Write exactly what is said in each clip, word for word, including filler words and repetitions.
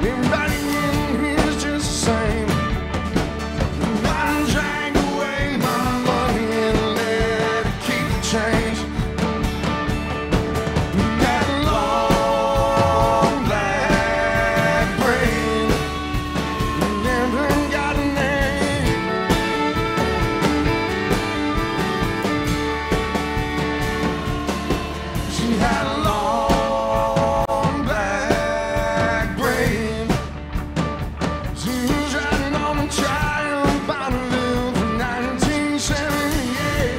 Everybody in here's just the same. I drank away my money and let it keep the change. That long black brain never got a name. She had a long black brain. She was riding on a Triumph Bonneville from nineteen seventy-eight.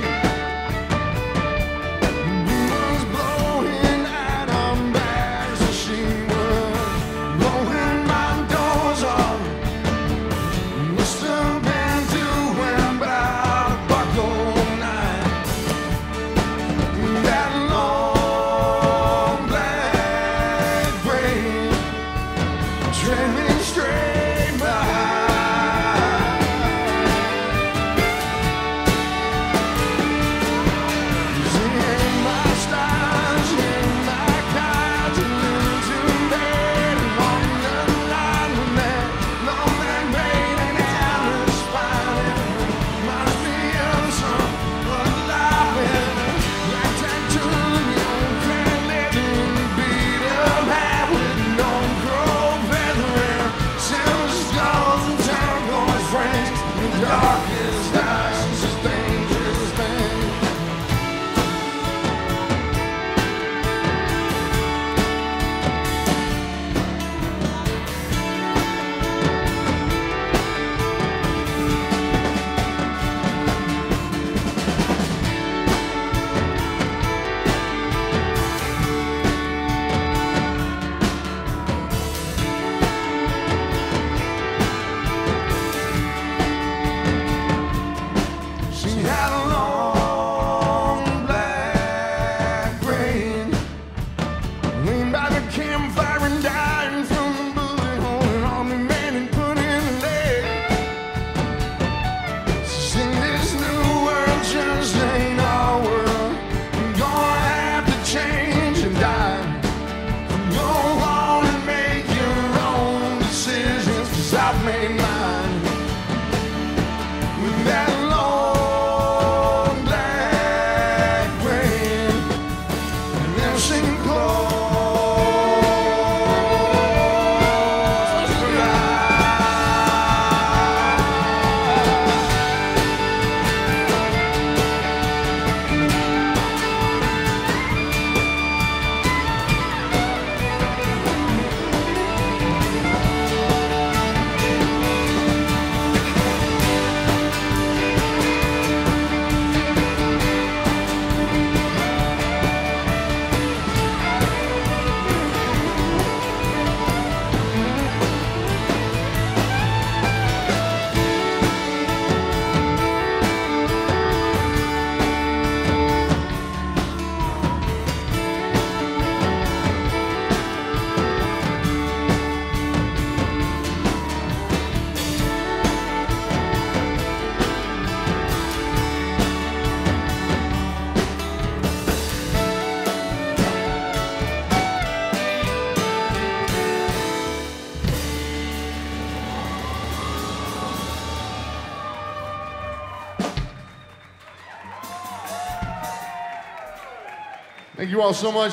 He was blowing out on bags and she was blowing my doors off. Must have been doing about a buck a night. That long black brain trailing straight by. In my stars, in my cards, a little too bad. On the line with that long black brain and Alice spine. Reminds me of some alive black tattoo, young grand legend, beat up hat with no crow feather and silver skulls and turquoise rings. The darkest nights is dangerous thing. She had a long black brain, leaned by the campfire and dying from the bullet hole an army man and put in the leg. She said this new world just ain't our world. You're gonna have to change and die. Go on and make your own decisions, 'cause I've made mine. With that long black brain and them singing close your Thank you all so much.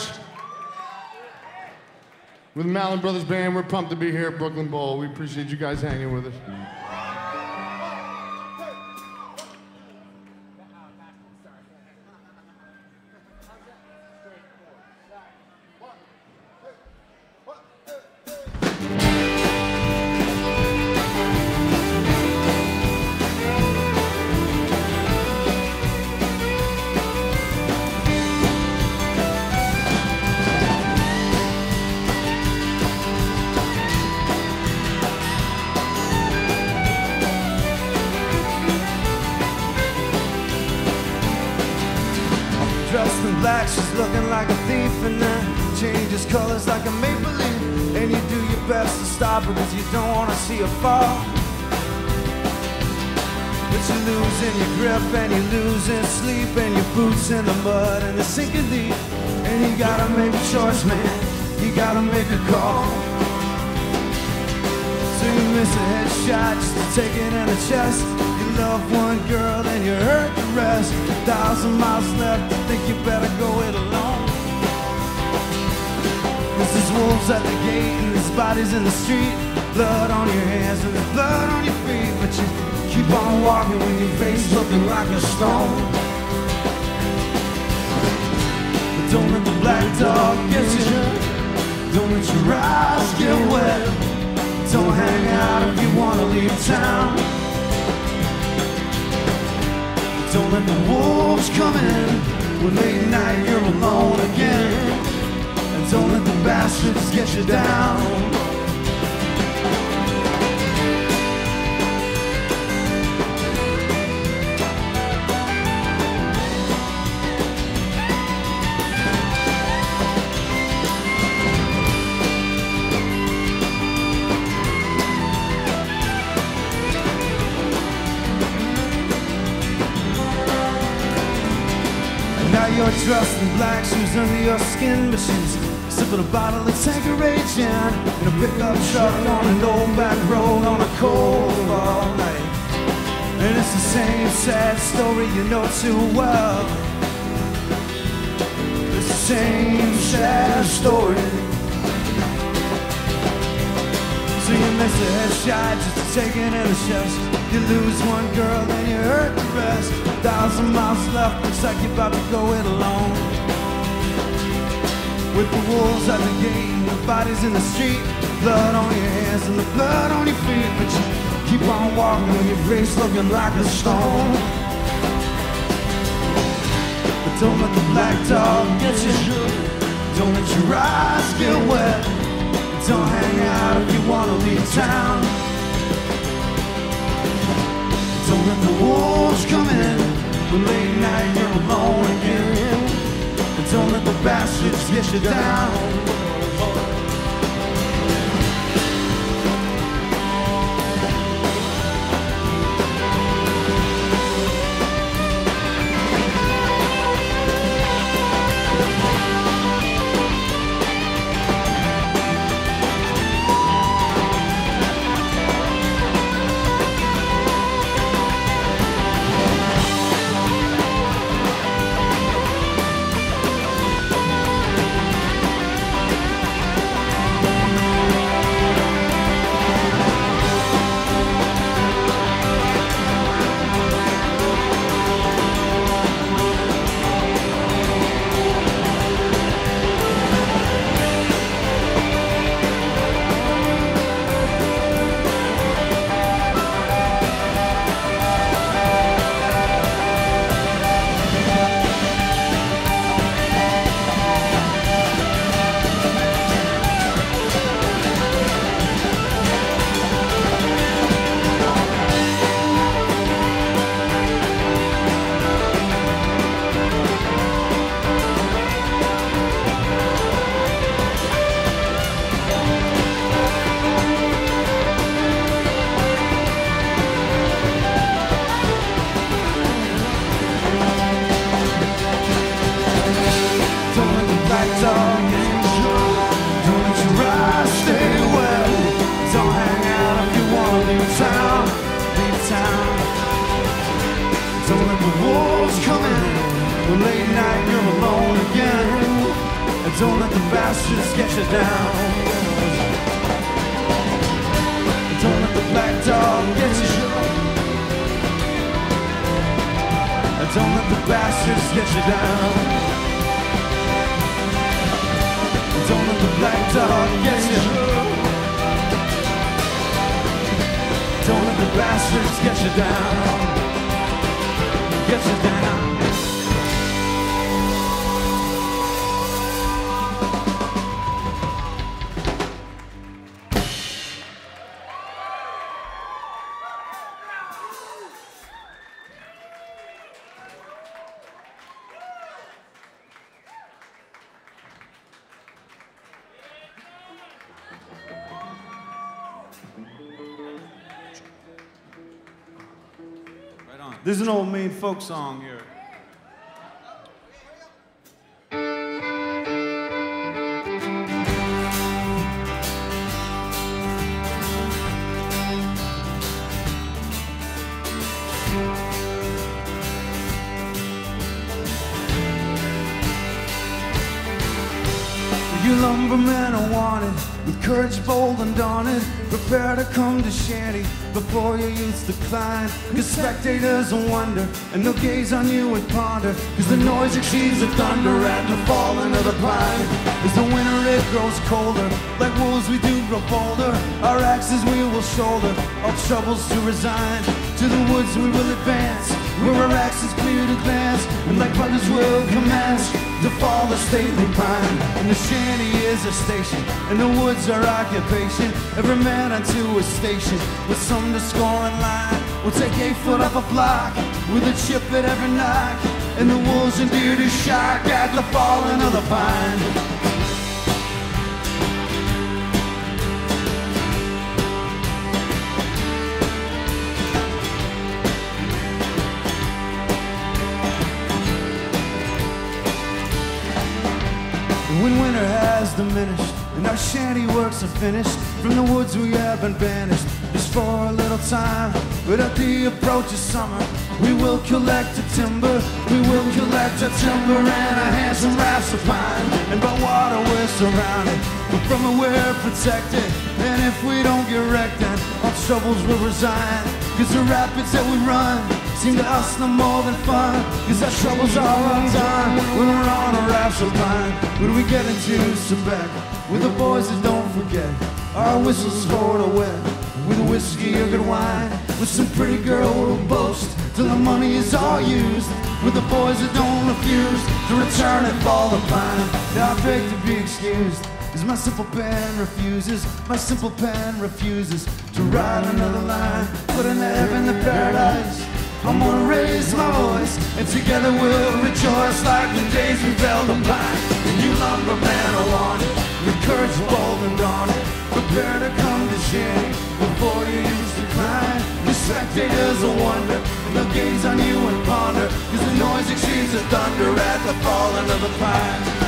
With the Mallett Brothers Band, we're pumped to be here at Brooklyn Bowl. We appreciate you guys hanging with us. Dressed in black, she's looking like a thief, and then changes colors like a maple leaf. And you do your best to stop her because you don't want to see her fall. But you losing your grip and you losing sleep, and your boots in the mud and the sinking deep. And you gotta make a choice, man, you gotta make a call. miss a headshot just to take it in the chest. You love one girl, then you hurt the rest. Thousand miles left, I think you better go it alone. There's wolves at the gate and there's bodies in the street. Blood on your hands and there's blood on your feet. But you keep on walking with your face looking like a stone. But don't let the black dog get you. Don't let your eyes get wet. Don't hang out if you wanna leave town. Don't let the wolves come in when late night you're alone again. And don't let the bastards get you down. You're dressed in black shoes under your skin, but she's sipping a bottle of Tanqueray gin in a pickup truck on an old back road on a cold fall night. And it's the same sad story you know too well. It's the same sad story. So you miss a headshot just to take it in the chest. You lose one girl, then you hurt the rest. Thousand miles left, looks like you're about to go it alone. With the wolves at the gate and the bodies in the street. Blood on your hands and the blood on your feet. But you keep on walking with your face looking like a stone. But don't let the black dog get you. Don't let your eyes get wet. Don't hang out if you wanna leave town. Don't let the wolves come in when late night you're alone again. And don't let the bastards get you down. Don't let the bastards get you down. Don't let the black dog get you. Don't let the bastards get you down. Don't let the black dog get you. Don't let the bastards get you down. Get you down. This is an old Maine folk song here. lumbermen are wanted, with courage bold and daunted. Prepare to come to shanty before your youth's decline. Cause spectators will wonder, and they'll gaze on you and ponder. Cause the noise exceeds the thunder at the falling of the pine. As the winter it grows colder, like wolves we do grow bolder. Our axes we will shoulder, all troubles to resign. To the woods we will advance, where our axes clear to glance. And like brothers will commence to fall a stately pine. And the shanty is a station, and the woods are occupation. Every man unto a station, with some to score in line. We'll take eight foot up a block, with a chip at every knock. And the wolves and deer to shock at the falling of the pine. When winter has diminished and our shanty works are finished, from the woods we have been banished just for a little time. But at the approach of summer, we will collect the timber, we will collect the timber and our handsome rafts of pine. And by water we're surrounded, but from it we're protected. And if we don't get wrecked, then our troubles will resign. Cause the rapids that we run seem to us no more than fun. Cause our troubles are undone when we're on a raft of pine. When we get into Quebec with the boys that don't forget our whistles for the wet, with whiskey or good wine, with some pretty girl who'll boast till the money is all used, with the boys that don't refuse to return and fall the pine. Now I beg to be excused, as my simple pen refuses, my simple pen refuses to write another line. Put in the heaven, the paradise, I'm gonna raise my voice, and together we'll rejoice like the days we fell the pine. And you lumbermen are wanted, with courage bold and daunted. Prepare to come to shanty before you use decline. The spectators will wonder, and they'll gaze on you and ponder. Cause the noise exceeds the thunder at the falling of the pine.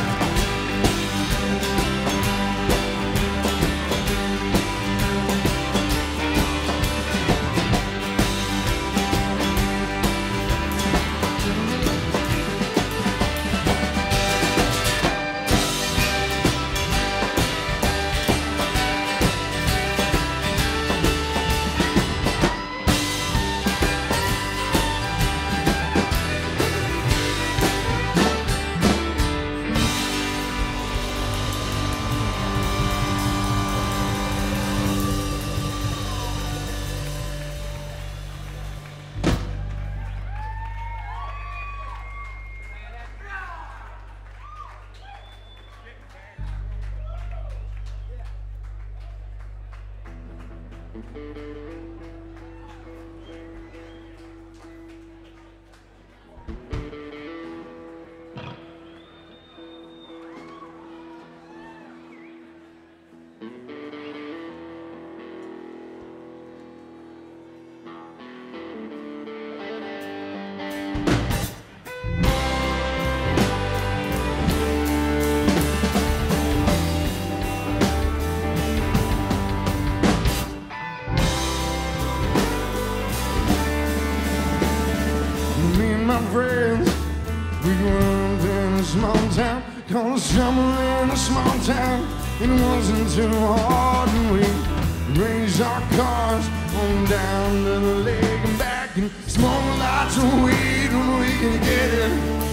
Cause summer in a small town, it wasn't too hard, and we raised our cars on down to the lake and back and smoke lots of weed when we could get it.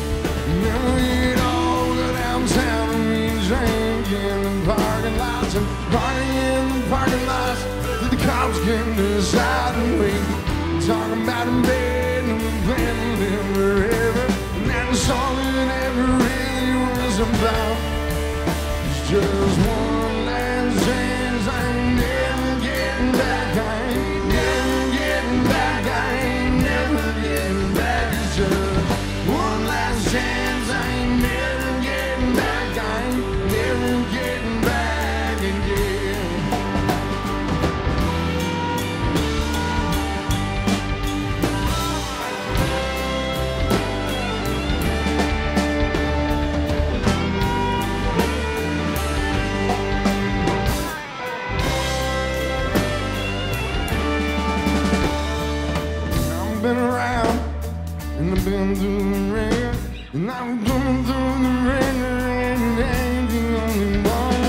And then we'd all go downtown and we drank in the parking lots and partying in the parking lots till the cops came to the side. And we talking about in bed and we playing in the river, and that's all it ever really was about. It's just one last chance, I ain't never getting back, I ain't never getting back, I ain't never getting back. It's just one last chance, I ain't never getting back, I ain't never getting back again. Been around, and I've been through the rain, and I'm going through the rain, the rain, the rain, the only one.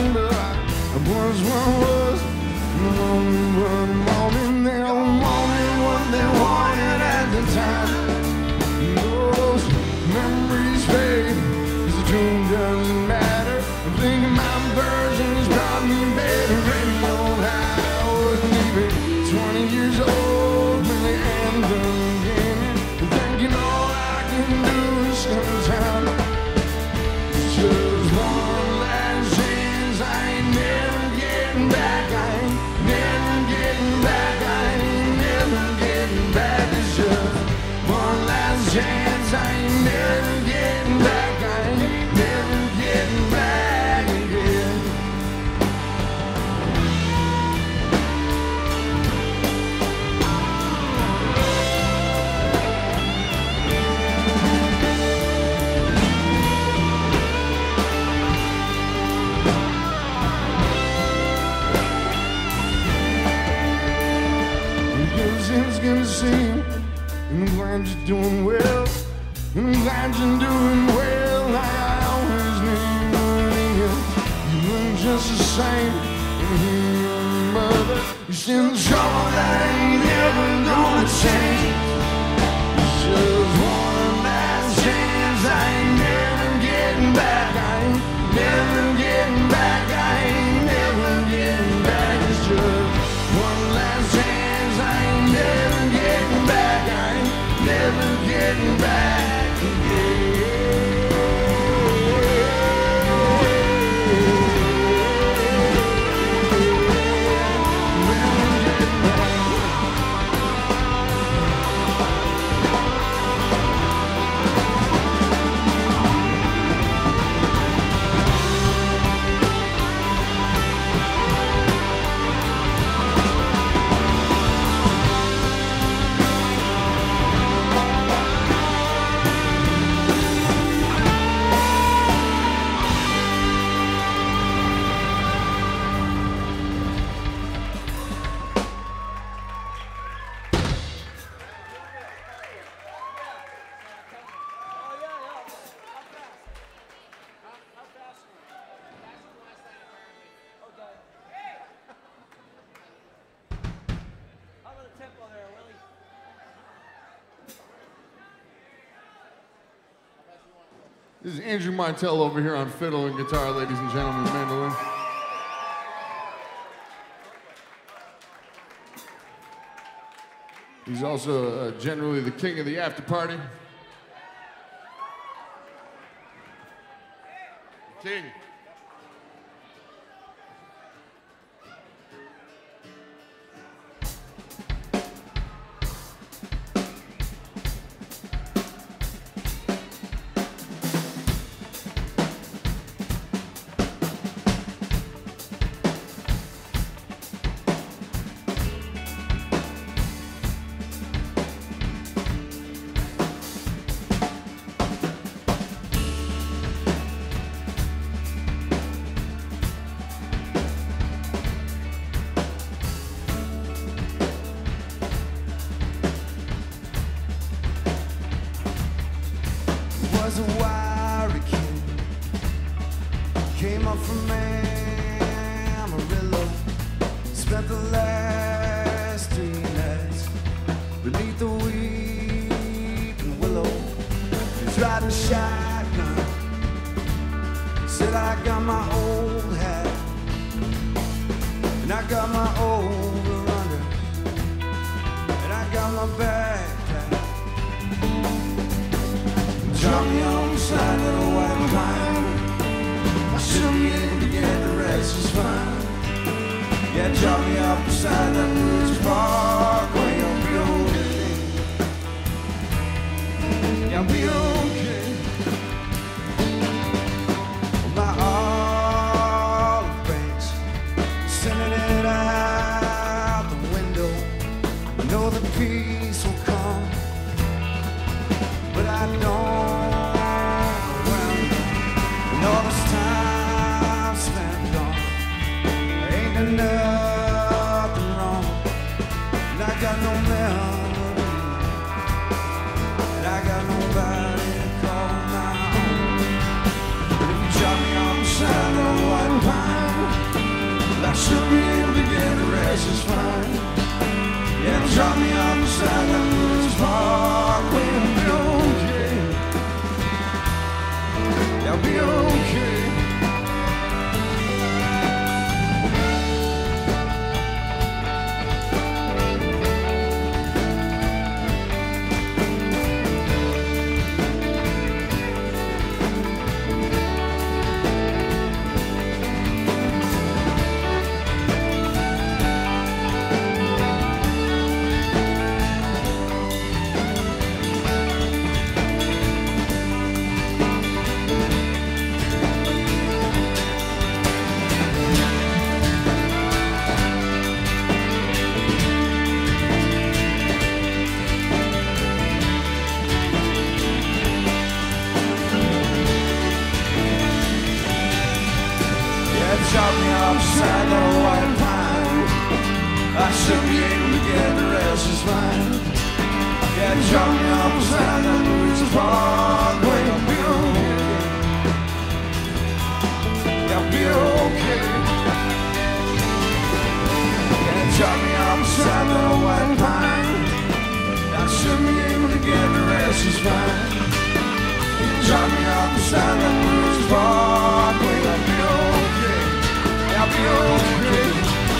things gonna seem. And I'm glad you're doing well. And I'm glad you're doing well. Like I always knew you. You look just the same. And your mother, you're still in trouble that ain't never gonna change. It's just one last chance. I ain't never getting back. I ain't never getting back. I ain't never getting back. It's just one last chance. I ain't never getting back. I ain't never getting back again. This is Andrew Martell over here on fiddle and guitar, ladies and gentlemen, mandolin. He's also uh, generally the king of the after party. King. Was a wiry kid, came up from Amarillo, spent the last three nights beneath the weeping willow. He's riding shotgun, said I got my old hat, and I got my over under, and I got my backpack. Drop me on the side of the white pine. I should be able to get the rest is fine. Yeah, drop me off beside that Woods Park where you'll be okay. Yeah, I'll be okay. My olive branch, sending it out the window. I know the peace will come, but I don't. All this time spent on, ain't nothing wrong. And I got no memory, and I got nobody to call my own. But if you drop me on the side of the white pine, I should be able to get the rest is fine. Yeah, drop me on the side of the Woods Park, we'll be okay. I'll be okay. Drop me off beside the white pine. I should be able to get the rest rest is fine. Yeah, drop me off beside the Regis Parkway. I'll be okay. Yeah, I'll be okay. Yeah, drop me off beside the white pine. I shouldn't be able to get the rest is fine. Yeah, drop me off beside the Regis Parkway. I'll be okay. Yeah, I'll be okay.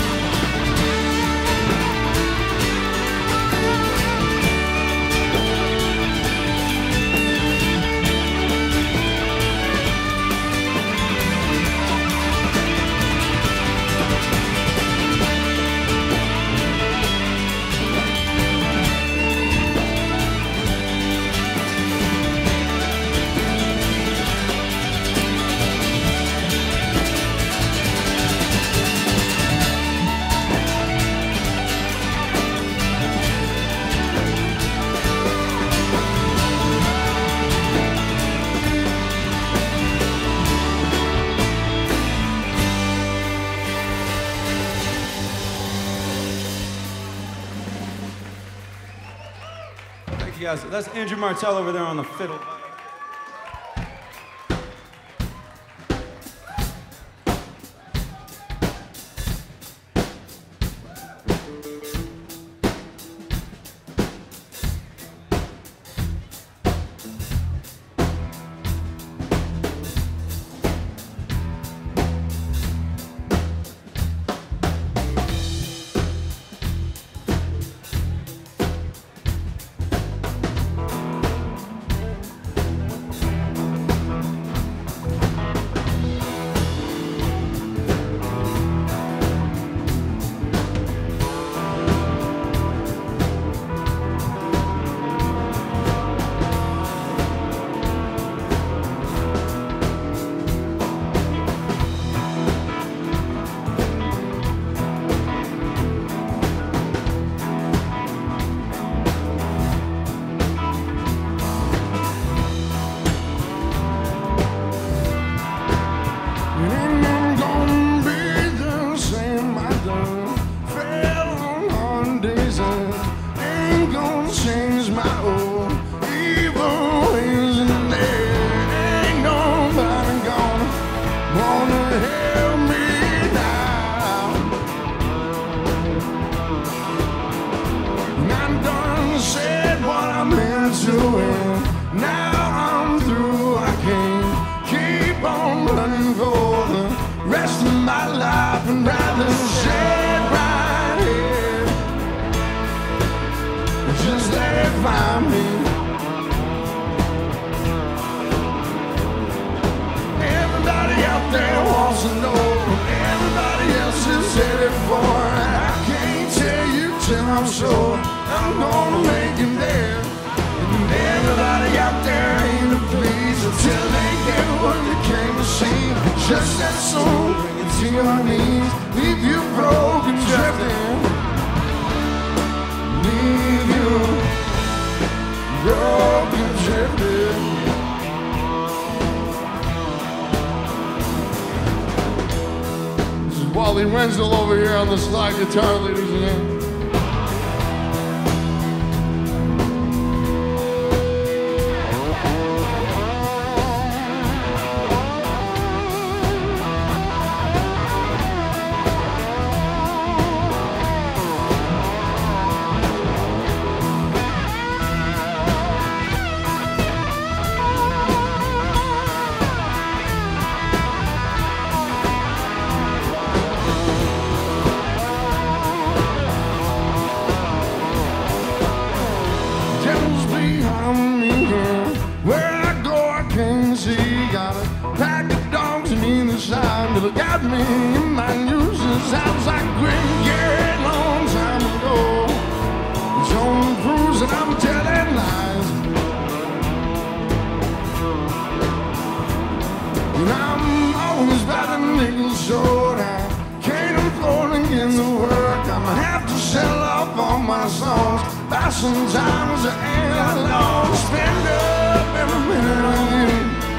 Guys, that's Andrew Martell over there on the fiddle. Over here on the slide guitar, ladies and gentlemen. Sometimes I ain't alone. Spend up every minute of you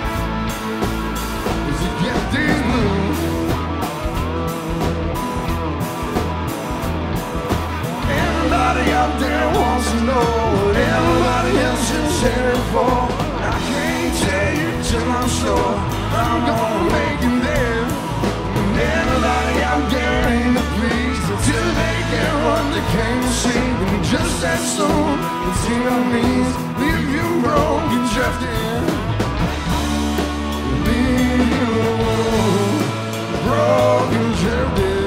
as you get these blues. Everybody Everybody out there wants to know what everybody else is headed for. I can't tell you till I'm sure I'm gonna make it there. And everybody out there ain't pleased until they get what they came to see. And just that soon, it's in your knees, leave you broke and drifting. Leave you broke and drifting.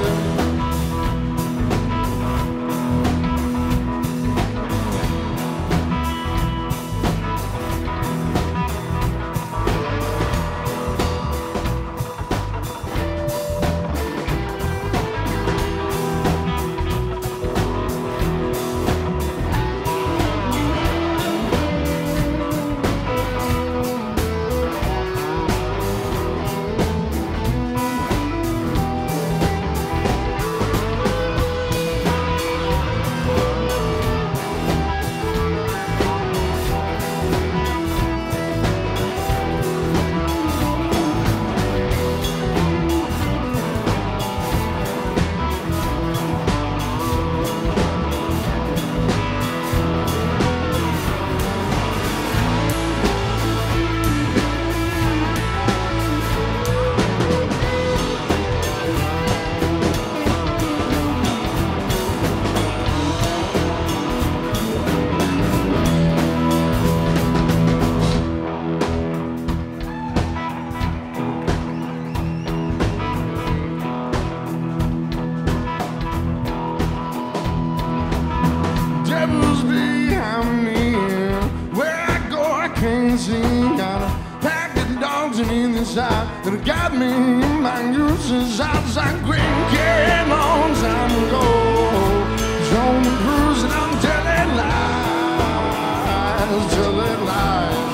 That got me in my uses outside green care long time ago. John cruising, I'm telling lies, telling lies.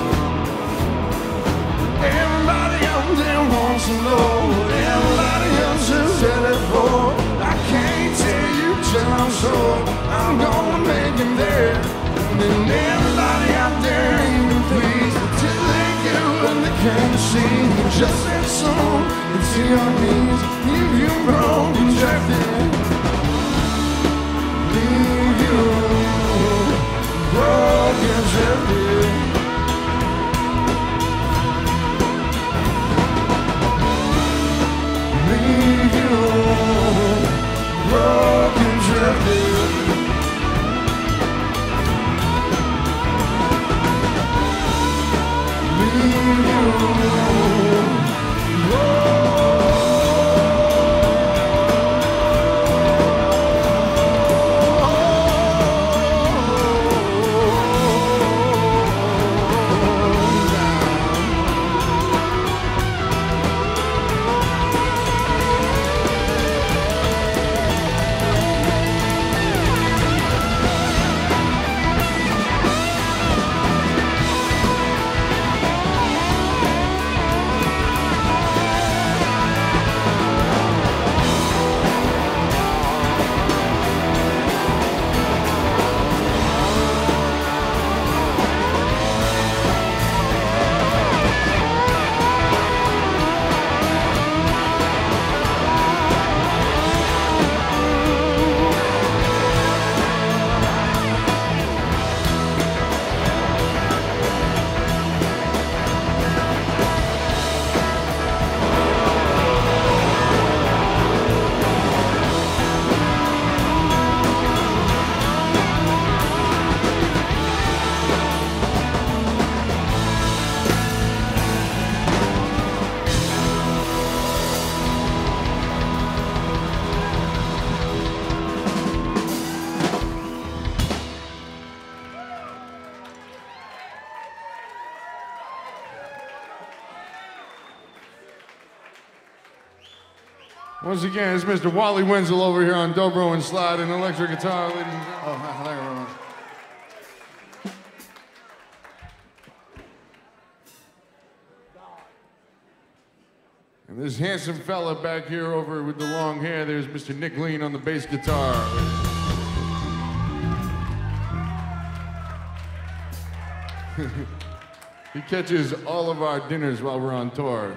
Everybody out there wants to know what everybody else is headed for. I can't tell you till I'm sure I'm gonna make it there. And then everybody out there ain't been pleased until they get what they can't see. Just that soon, it's in your knees, leave you broke and drifting. Leave you broke and drifting. Leave you broke and drifting. Leave you Once again, it's Mister Wally Wenzel over here on dobro and slide and electric guitar, ladies and gentlemen. Oh, thank you very much. And this handsome fella back here over with the long hair, there's Mister Nick Lean on the bass guitar. He catches all of our dinners while we're on tour.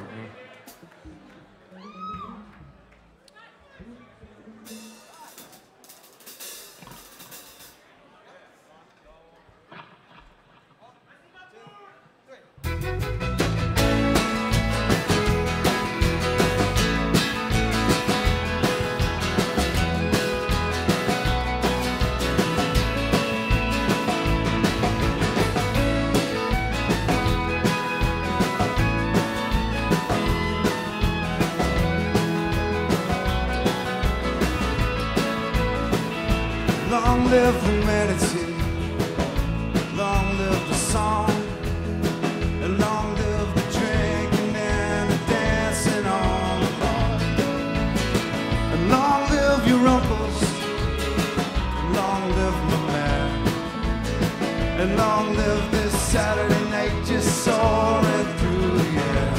live humanity, long live the song, and long live the drinking and the dancing on the bar. And long live your uncles, and long live my man, and long live this Saturday night just soaring through the air.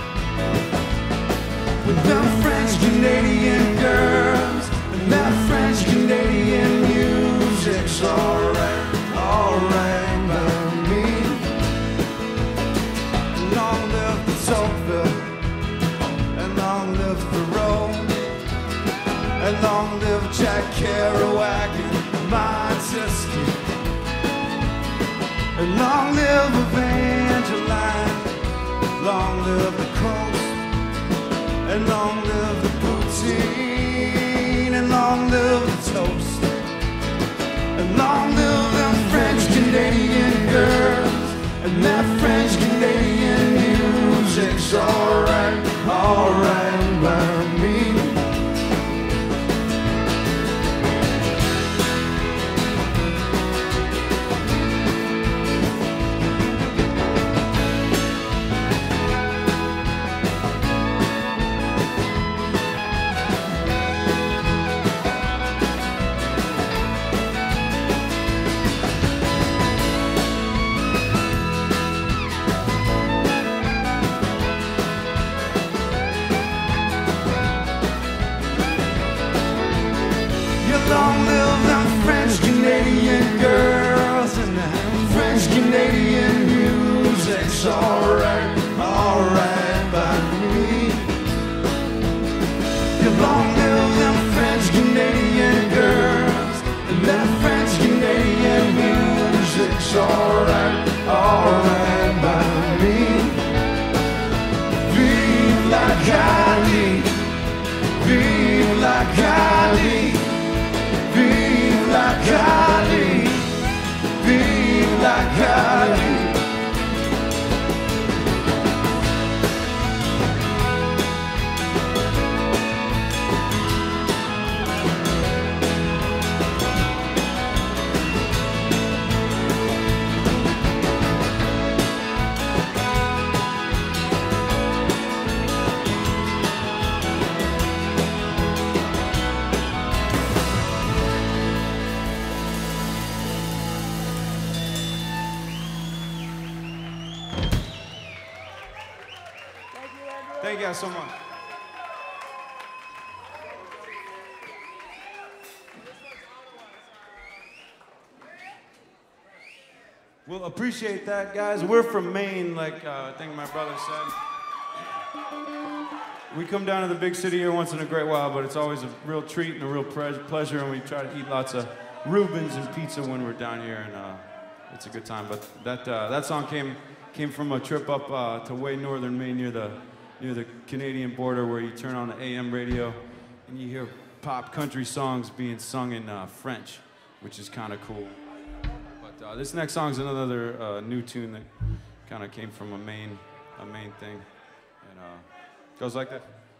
With them French Canadian girls and that French Canadian music's alright, alright by me. And long live the Tocqueville, and long live Thoreau, and long live Jack Kerouac and Montesquieu, and long live Evangeline, long live the coast, and long live the poutine, and long live the toast, and long live them French Canadian girls, and that French Canadian music's alright, alright by me. Long live them French Canadian girls and that French Canadian music's alright, alright by me. You long live them French Canadian girls and that French Canadian music's alright, alright by me. Vive l'Acadie, vive l'Acadie. Vive l'Acadie, vive l'Acadie. Thank you guys so much. Well, appreciate that, guys. We're from Maine, like uh, I think my brother said. We come down to the big city here once in a great while, but it's always a real treat and a real pleasure, and we try to eat lots of Reubens and pizza when we're down here, and uh, it's a good time. But that uh, that song came came from a trip up uh, to way northern Maine near the near the Canadian border, where you turn on the A M radio and you hear pop country songs being sung in uh, French, which is kind of cool. But uh, this next song is another uh, new tune that kind of came from a Maine, a Maine thing, and uh, goes like that.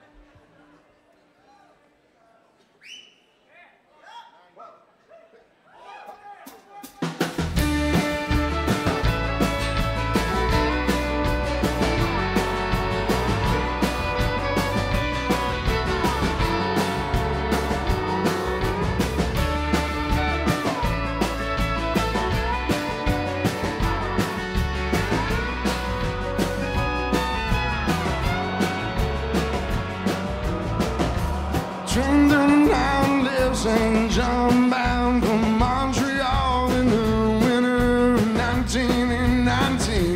Saint John bound from Montreal in the winter of nineteen nineteen.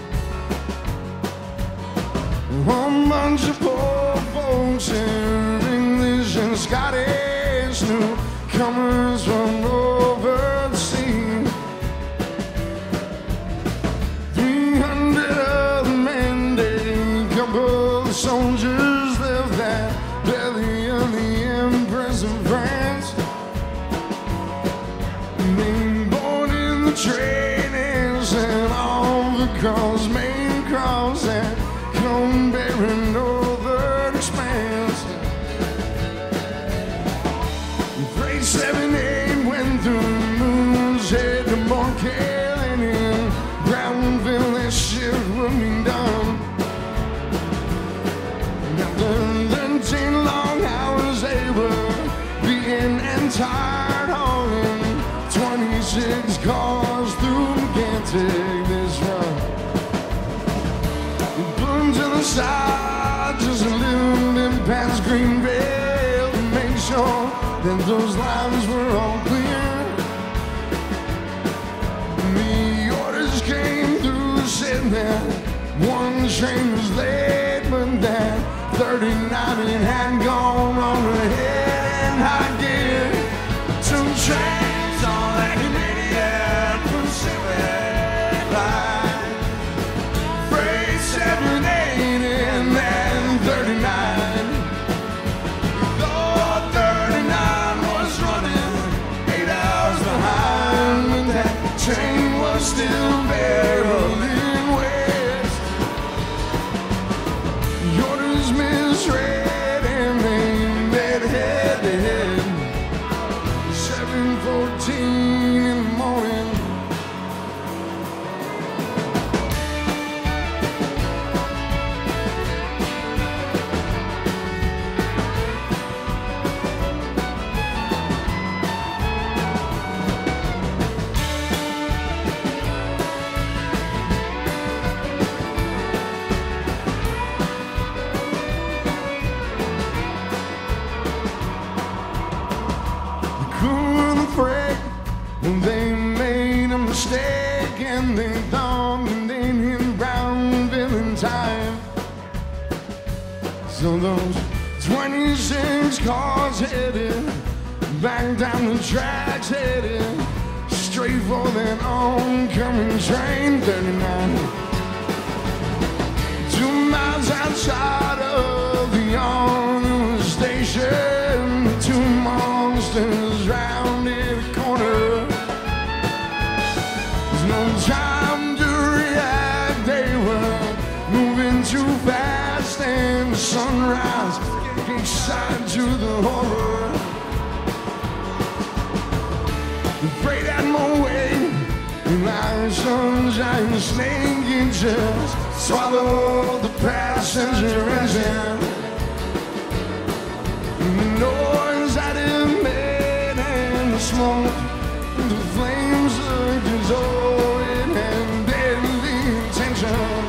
One bunch of poor folks here, English and Scottish, newcomers from over the sea. Three hundred other men, a couple of soldiers left that belly of the Empress of France. Trainings and all because Maine cross and come bearing northern expanse. Grade seven eight went through twenty-six cars through can't take this run. We pulled to the side, just a little bit past Greenville to make sure that those lines were all clear. The orders came through, said that one train was late, but that thirty-nine it had gone on ahead in high gear. Two trains on that Canadian Pacific line, freight seven eighty and thirty-nine. Though thirty-nine was running eight hours behind, but that train was still barreling west. The orders misread and they met head to head. seven fourteen in the morning. And they made a mistake and they thought that they'd hit Brownville in time. So those twenty-six cars headed back down the tracks, headed straight for that oncoming train. thirty-nine, two miles outside of the Honor station, two monsters rounded a corner. No time to react, they were moving too fast, and the sunrise gave sight to the horror. The freight had more weight, and like sunshine, snake it just swallowed the passenger engine. And the noise that it made, and the smoke, and the flames of dissolving and deadly intentions.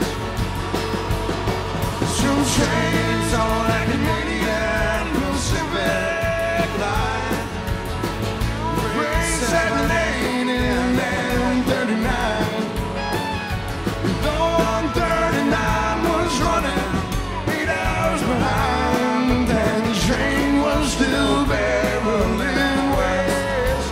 Two trains on that Canadian Pacific line, freight seven eighty and thirty-nine. Though thirty-nine was running eight hours behind, that train was still barreling west.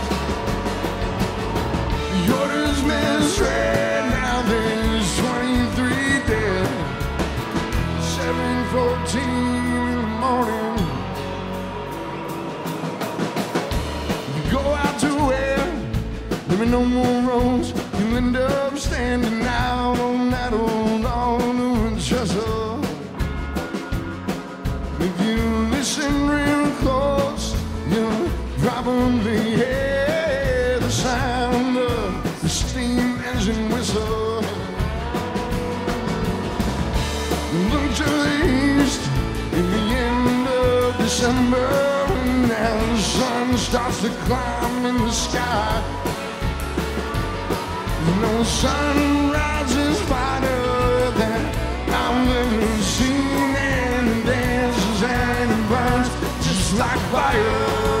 The orders misread, now there's twenty-three dead. seven fourteen in the morning. You go out to where there are no more roads, you'll end up standing out on that old all-new trestle. If you listen real close, you'll probably hear the sound of the steam engine whistle. Look to the east in the end of December, and as the sun starts to climb in the sky, no sunrise is brighter than I've ever seen, and it dances and it burns just like fire.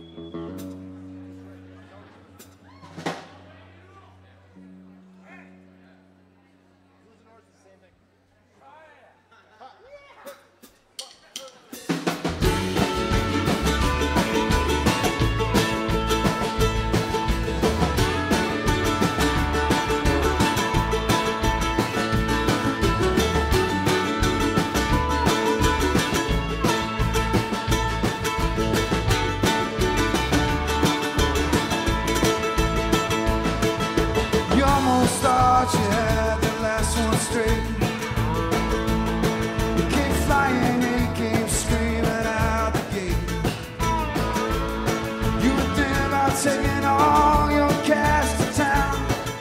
Taking all your cash to town.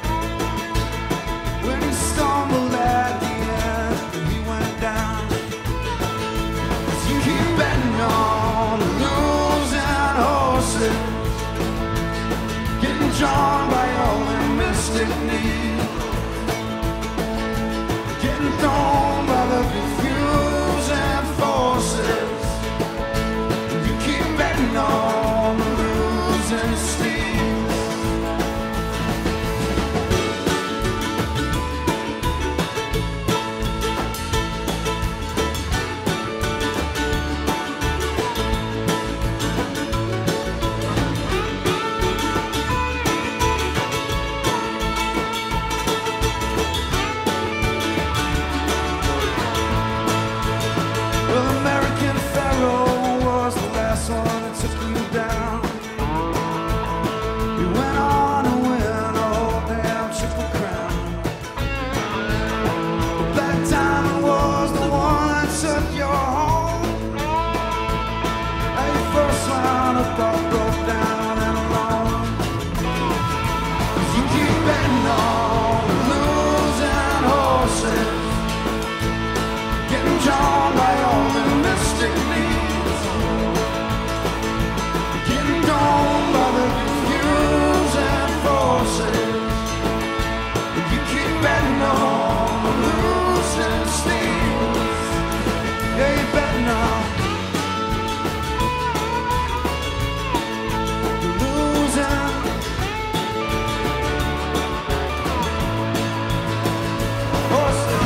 When he stumbled at the end, he went down. 'Cause you keep betting on losing horses, getting drawn by all their mystic needs, getting thrown by the confusing forces. You keep betting on the losing streets. Well, American Pharaoh was the last one that took you down. You went on to win a whole damn triple crown. But Black Diamond was the one that took your home. How you first wound up all broke down and alone. 'Cause you keep betting on losing horses, getting drawn by all the mystic needs, getting drawn by the confusing forces. You keep betting on the losing steeds. Yeah, you betting on the losing. Horses.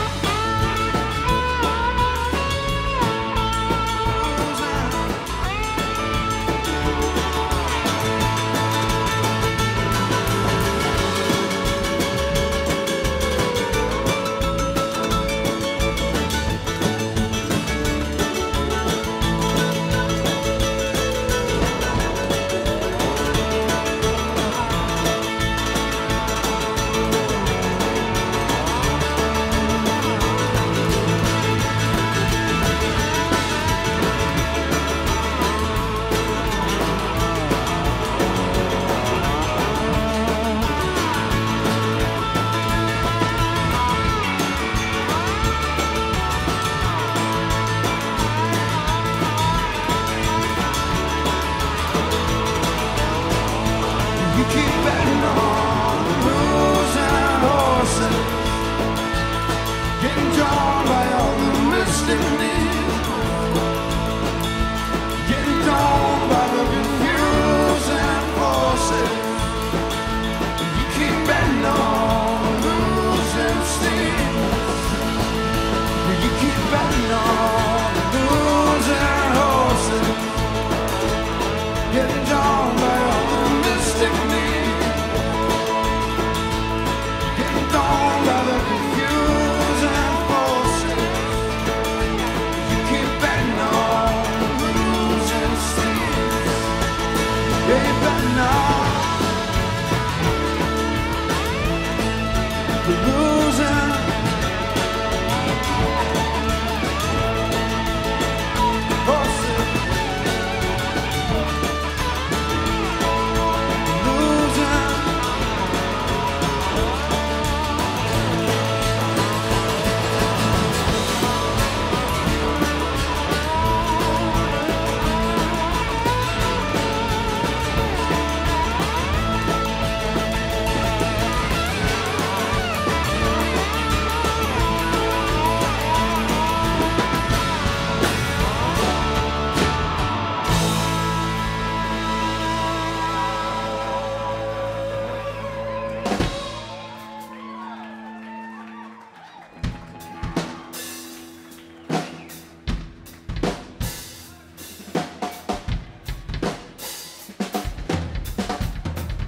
You keep betting on losing horses, getting drawn by all the mystic needs, getting drawn by the confusing forces. You keep betting on losing steeds. You keep betting on losing horses, getting drawn by all the mystic needs, getting drawn by the confusing forces. You keep betting on losing steeds. Yeah, you betting on the losing. Horses.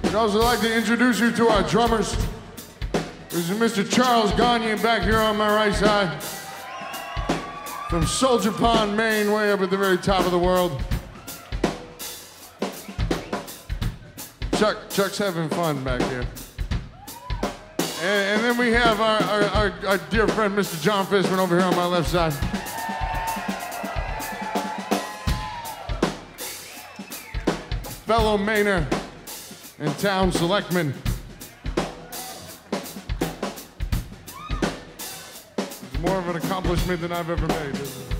I'd also like to introduce you to our drummers. This is Mister Charles Gagne back here on my right side. From Soldier Pond, Maine, way up at the very top of the world. Chuck, Chuck's having fun back here. And, and then we have our, our, our, our dear friend, Mister Jon Fishman, over here on my left side. Fellow Mainer and town selectman. It's more of an accomplishment than I've ever made, isn't it?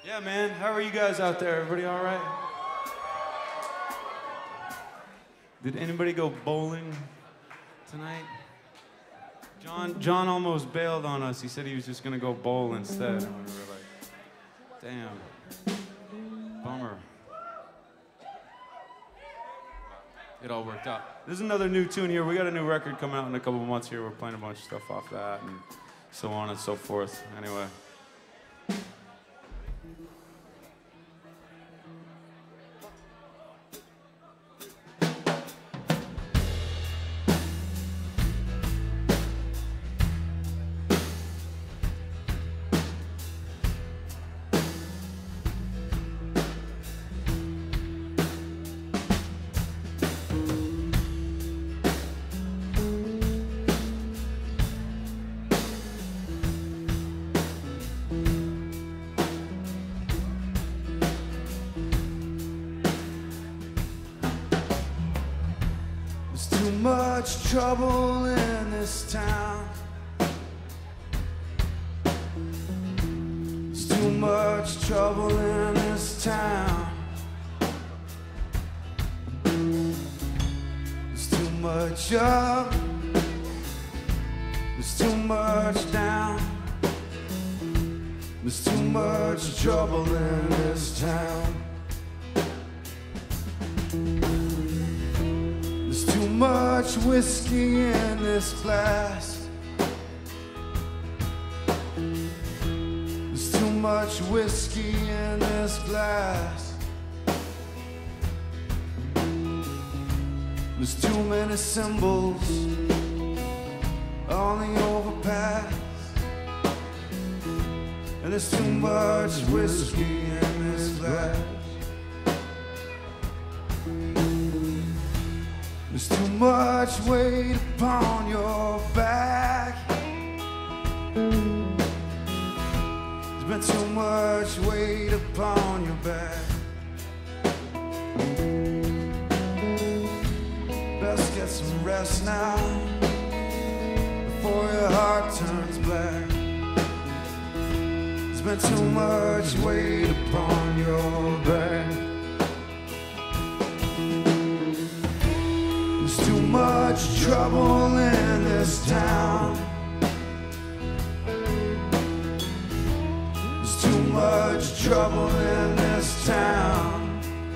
Yeah, man. How are you guys out there? Everybody all right? Did anybody go bowling tonight? John, John almost bailed on us. He said he was just gonna go bowl instead. And we were like, damn, bummer. It all worked out. There's another new tune here. We got a new record coming out in a couple of months here. We're playing a bunch of stuff off that and so on and so forth. Anyway. Much trouble in this town. There's too much trouble in this town. There's too much up. There's too much down. There's too much trouble in this town. Too much whiskey in this glass. There's too much whiskey in this glass. There's too many symbols on the overpass. And there's too much whiskey in this glass. There's too much weight upon your back. There's been too much weight upon your back. Best get some rest now before your heart turns black. There's been too much weight upon your back. Too much trouble in this town. There's too much trouble in this town.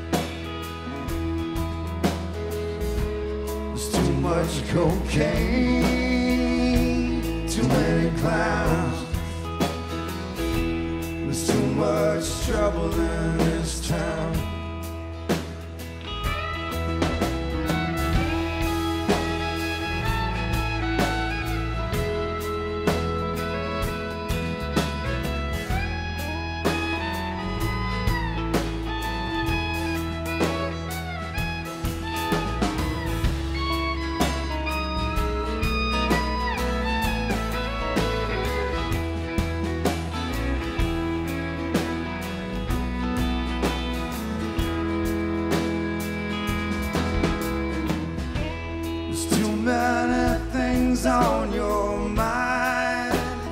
There's too much cocaine, too many clowns. There's too much trouble in this town. On your mind,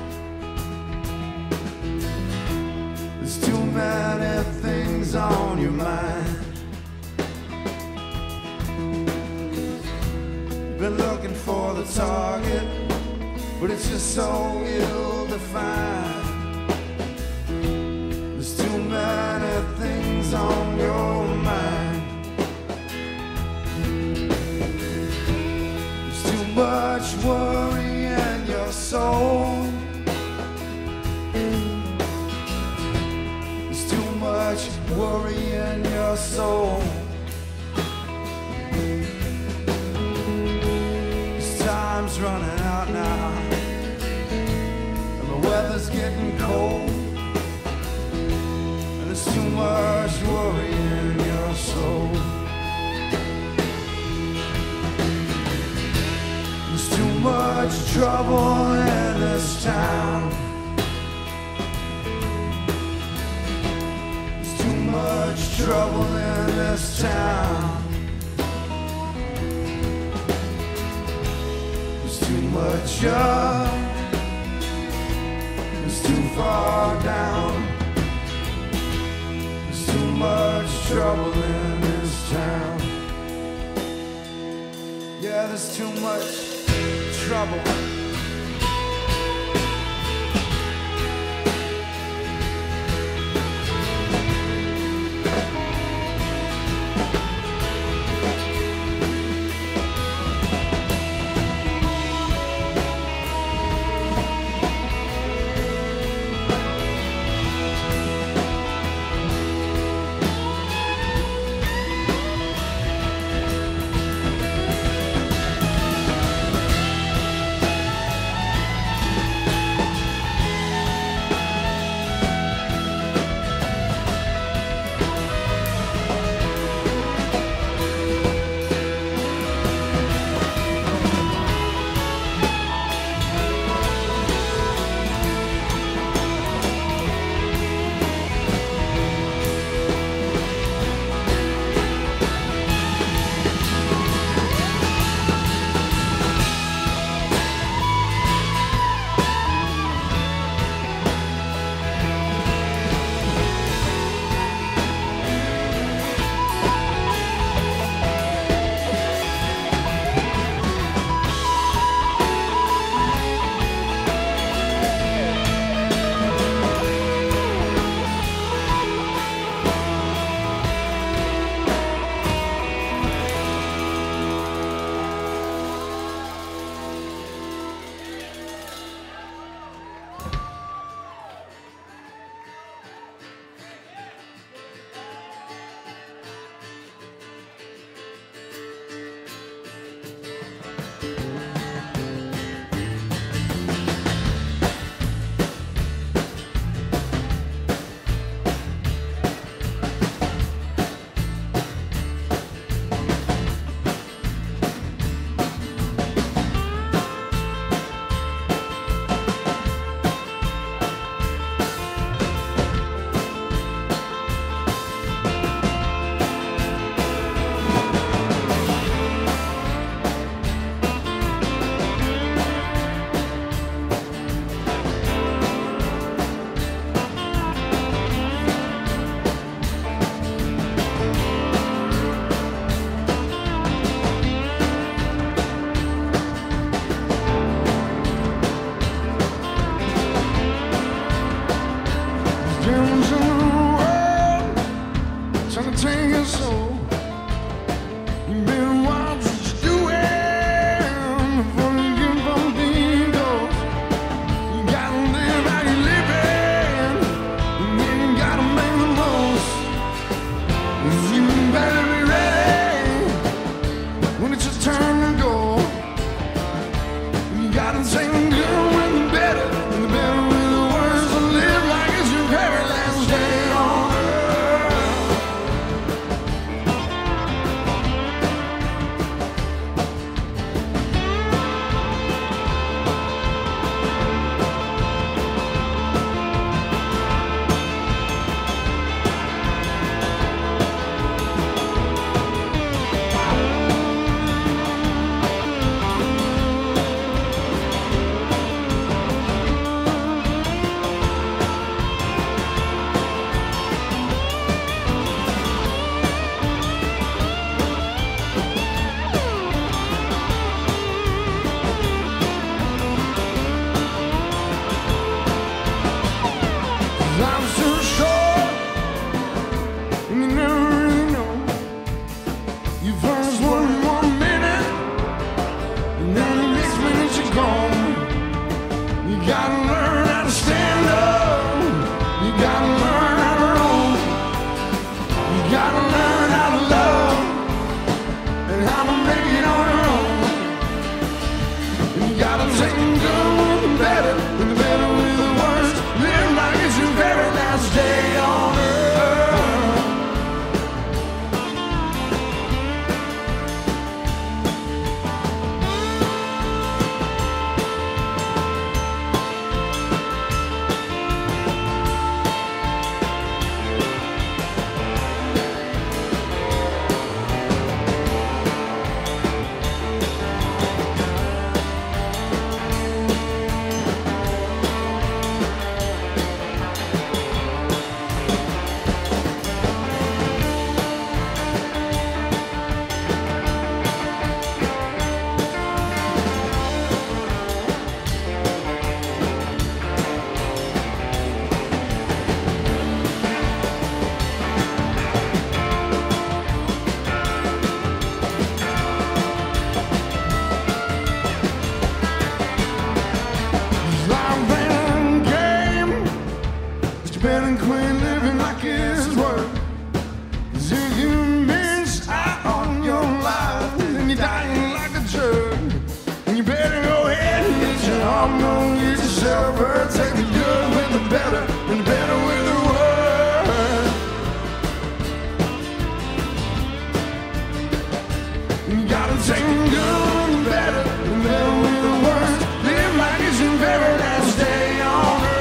there's too many things on your mind. You've been looking for the target, but it's just so ill-defined. There's too many things on your mind. Much worry in your soul. There's too much worry in your soul. This time's running out now, and the weather's getting cold, and there's too much worry in your soul. Too much trouble in this town. There's too much trouble in this town. There's too much up. There's too far down. trouble in this town. Yeah, there's too much trouble. take the good with the better, and the better with the worst. You gotta take the good and the better, and the better with the worst. Live like it's your very last day on earth.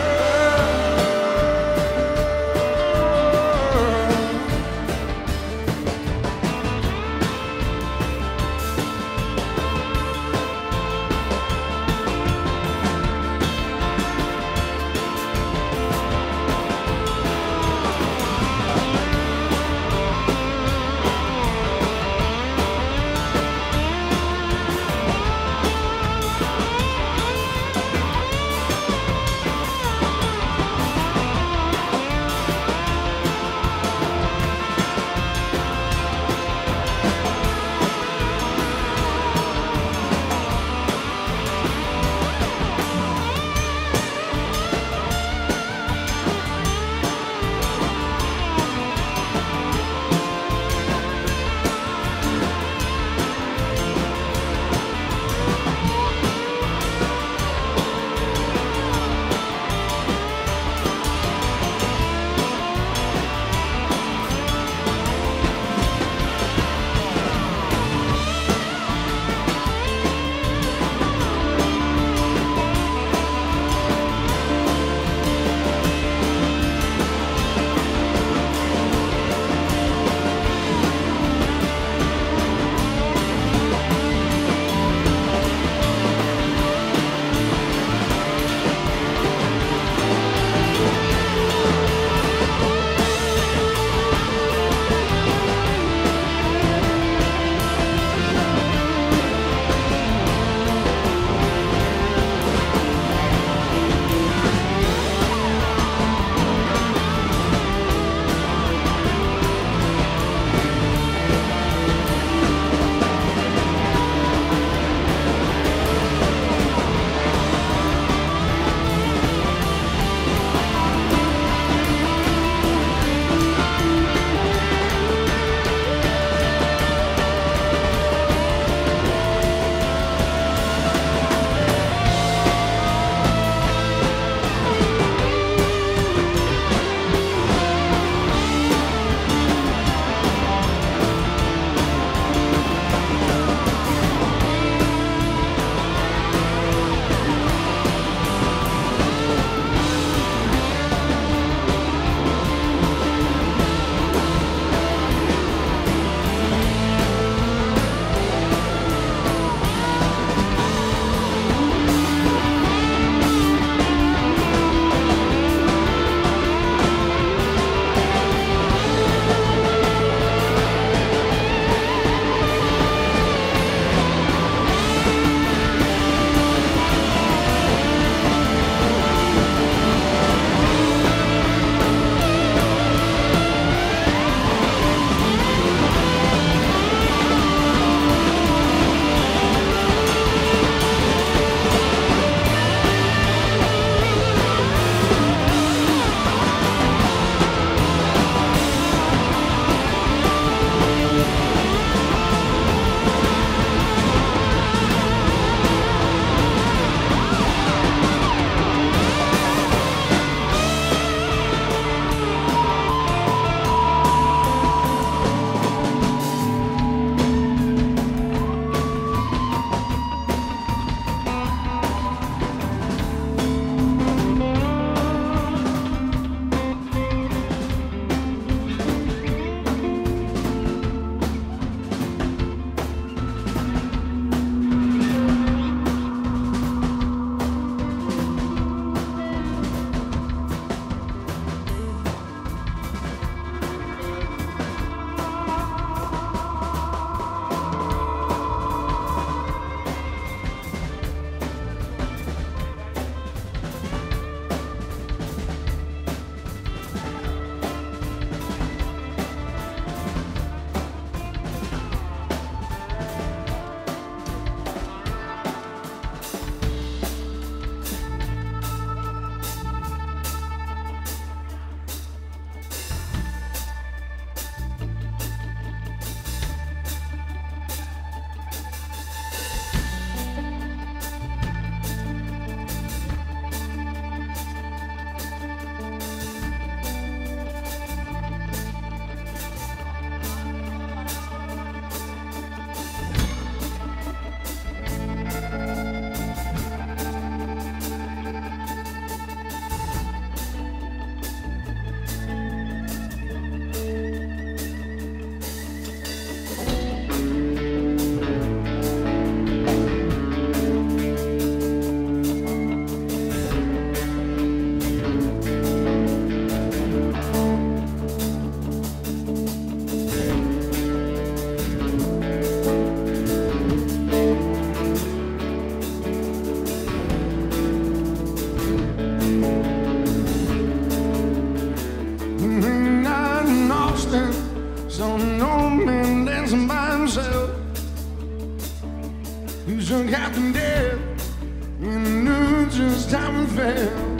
took Captain Death and knew just how it felt.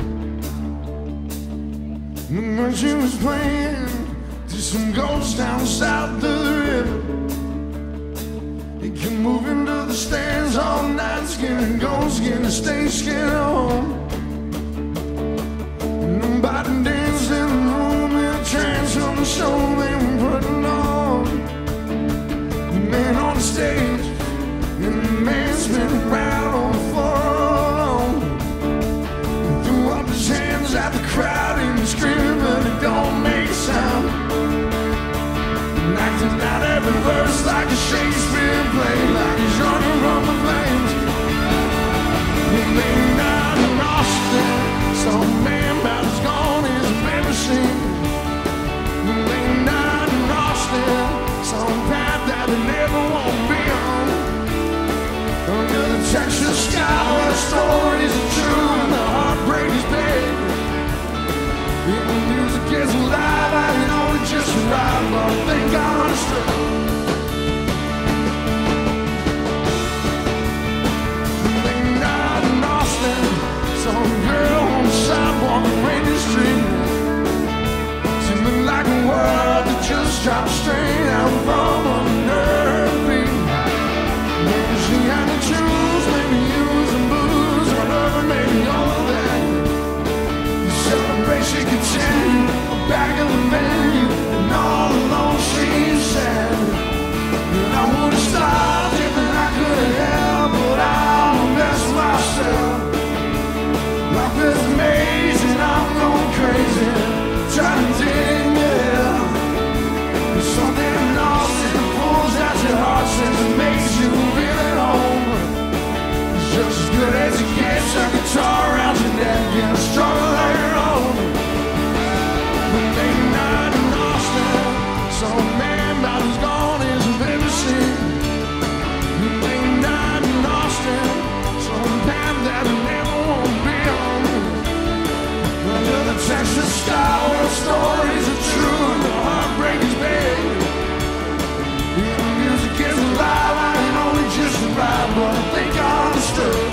The merchant was playing to some ghosts down south of the river. He kept moving to the stands all night, scaring ghosts, getting the stage scared home. And nobody danced in the room in a trance on the show they were putting on. The man on the stage and the man spinning around on the floor alone. He threw up his hands at the crowd and screaming, but it don't make a sound. And acting out every verse like a Shakespeare play, like he's running from the flames. He lay down in Austin, some man about as gone as I've ever seen. He lay down in Austin, some path that I never won't be on. Under the Texas sky where the stories are true and the heartbreak is big. If the music is alive, I know it just arrived, but I think I'm understood. Laying out in Austin, some girl on the sidewalk on Rainy Street. She looked like a world that just dropped straight out from under her feet. Maybe she had to choose, maybe use and booze, whatever, maybe all of that. The celebration continued, back in the venue, and all alone she said, and I would have stopped if I could have helped, but I'll mess myself. Life is amazing, I'm going crazy, trying to dig me out. There's something in Austin that pulls out your heartstrings and makes you feel at home. It's just as good as it gets, a guitar around your neck and a struggle of your own. But late night in Austin, some man about as gone as I've ever seen. Late night in Austin, some path that I never won't be on. Under the Texas sky where the stories are true and the heartbreak is big. Yeah, the music is alive, I ain't only just arrived, but I think I understood.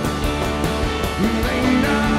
Late night,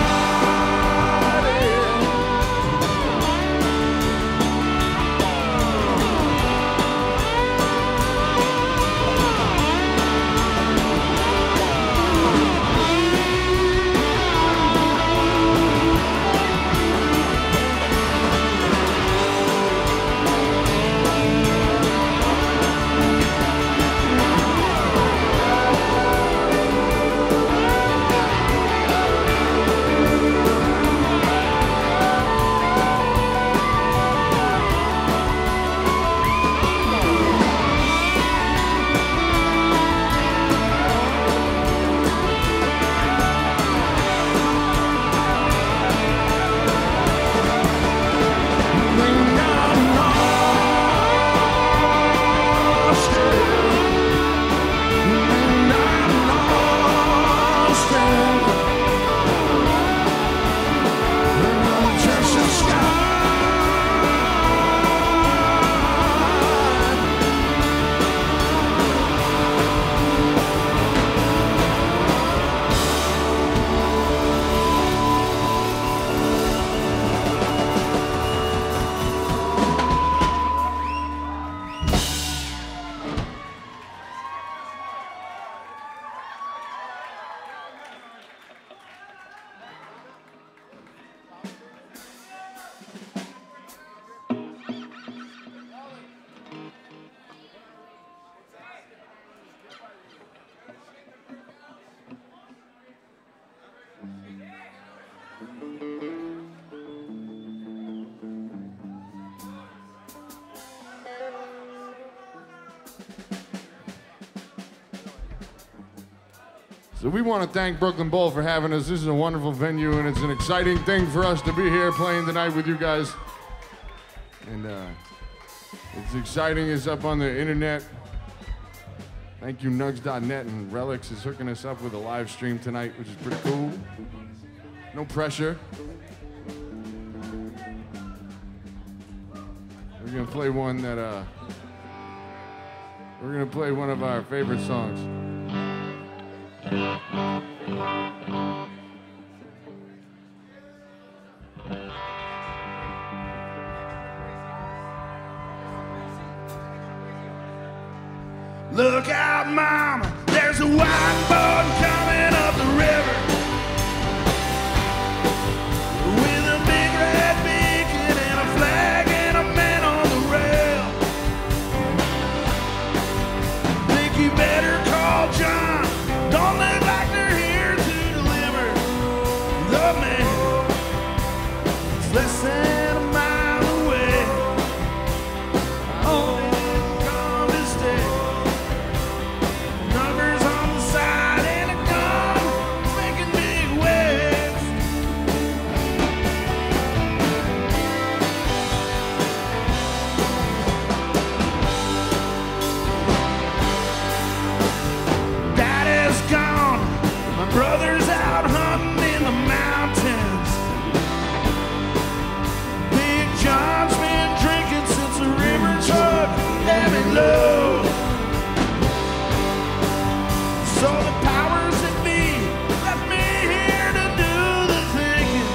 So we want to thank Brooklyn Bowl for having us. This is a wonderful venue, and it's an exciting thing for us to be here playing tonight with you guys. And uh, it's exciting. It's up on the internet. Thank you, nugs dot net, and Relix is hooking us up with a live stream tonight, which is pretty cool. No pressure. We're gonna play one that, uh, we're gonna play one of our favorite songs. Look out, mama, there's a white boat coming up the river with a big red beacon and a flag and a man on the rail. Think you better call John, don't look like they're here to deliver the mail. It's less than a mile away. Oh, come to stay. Numbers on the side and a gun making big waves. Daddy's gone, my brother's out hunting in the mountains. Big John's been drinking since the river took heavy load. So the powers that be left me here to do the thinking.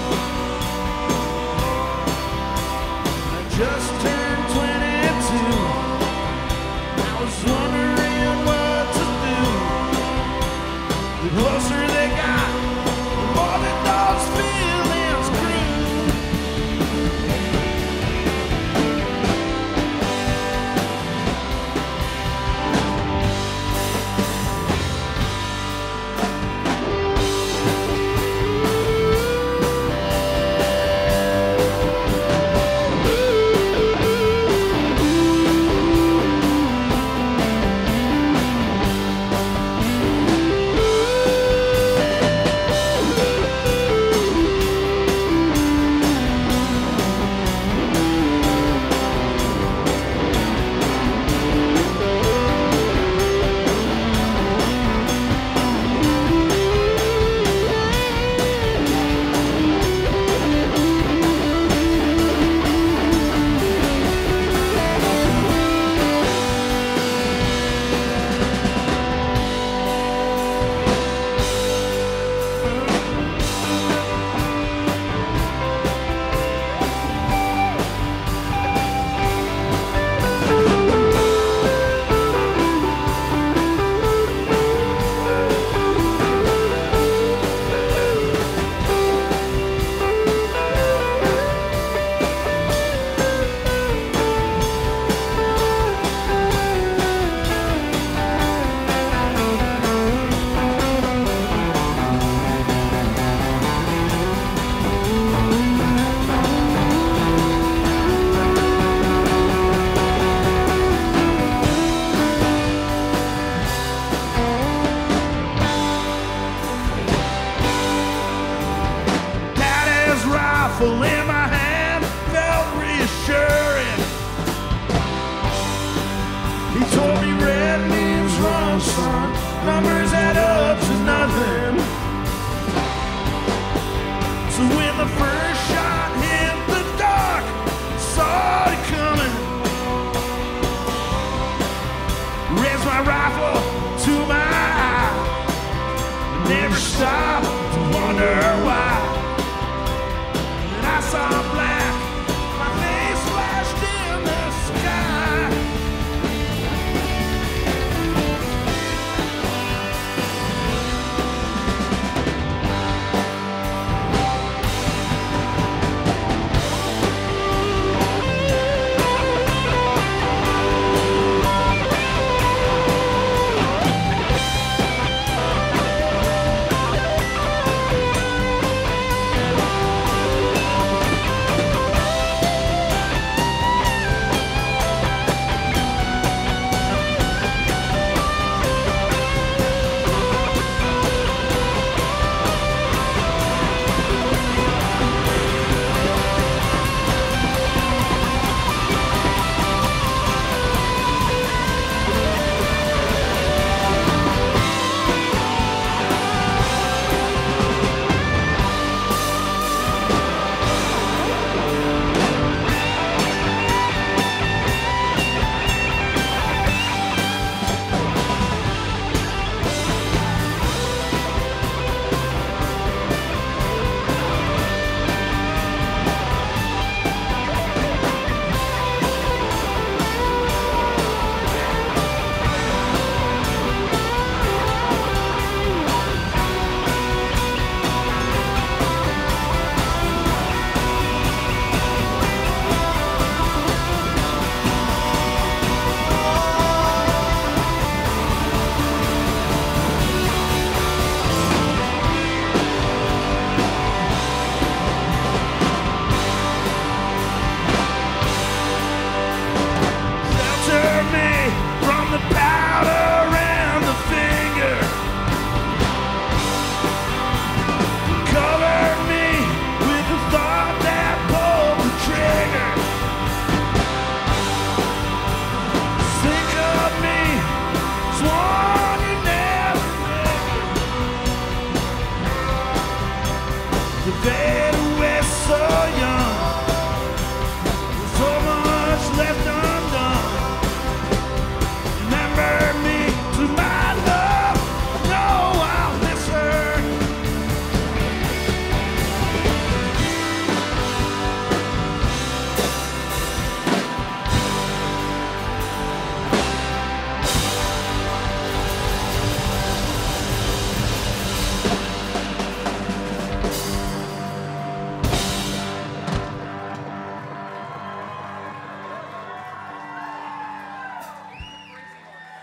I just turned twenty-two. I was wondering what to do. The closer they got, the more that those feelings grew. Daddy's rifle in my hand felt reassuring. He told me red means run, son. Numbers add up to nothing. So when the first shot hit the dark, saw it coming. Raised my rifle to my eye. Never stopped to wonder why. And I saw black, my face flashed in the sky.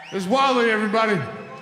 It's Wally, everybody.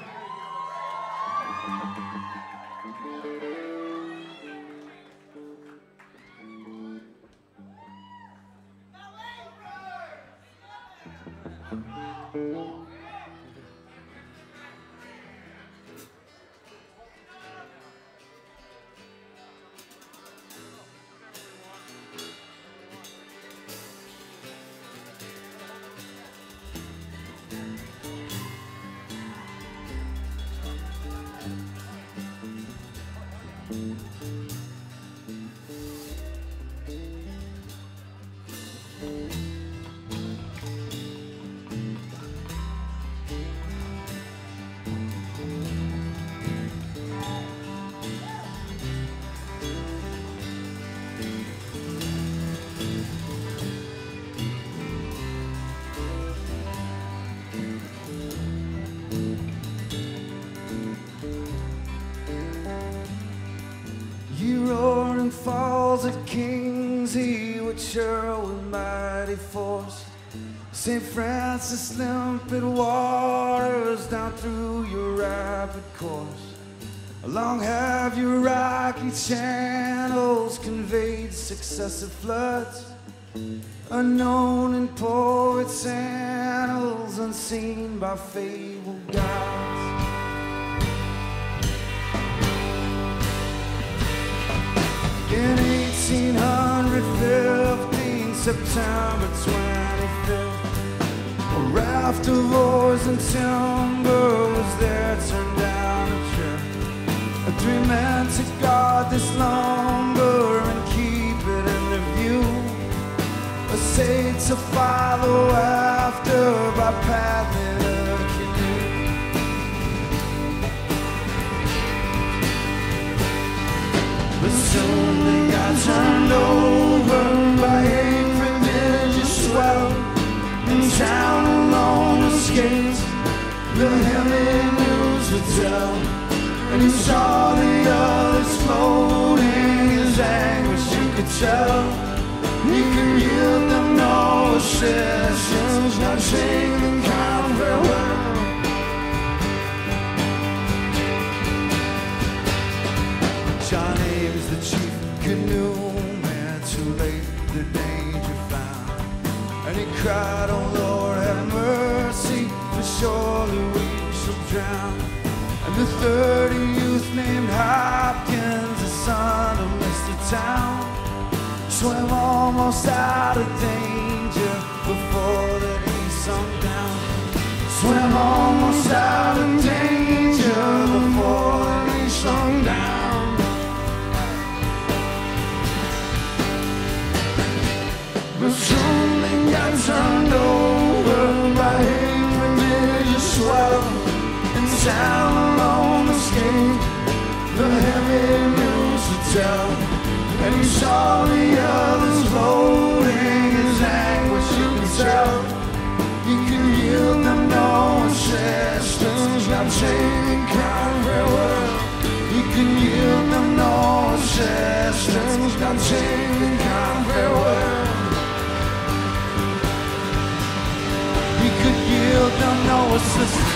Saint Francis, limpid waters down through your rapid course. Along have your rocky channels conveyed successive floods, unknown in poets' annals, unseen by fabled gods. In eighteen fifteen, September twenty-fifth, a raft of oars and timber was there, turned down a trip. And three men to guard this lumber and keep it in the view. A saint to follow after by paddling a canoe. But soon they got turned over by a prodigious swell. In town alone escaped the heavy news would tell. And he saw the others floating, his anguish you could tell. He could yield them no assistance, not saying them kind farewell. John Ames, the chief canoe man, too late the danger found. And he cried, oh Lord, have mercy, for surely we shall drown. And the thirty youth named Hopkins, the son of Mister Town, swam almost out of danger before that he sunk down. Swam almost out of danger before that he sunk down. But soon they got turned over by a religious swell. And town alone escaped the heavy news to tell. And he saw the others floating, his anguish you could tell. He could yield them no assistance, not saying kind farewell. He could yield them no assistance, not saying kind farewell. He could yield them no assistance.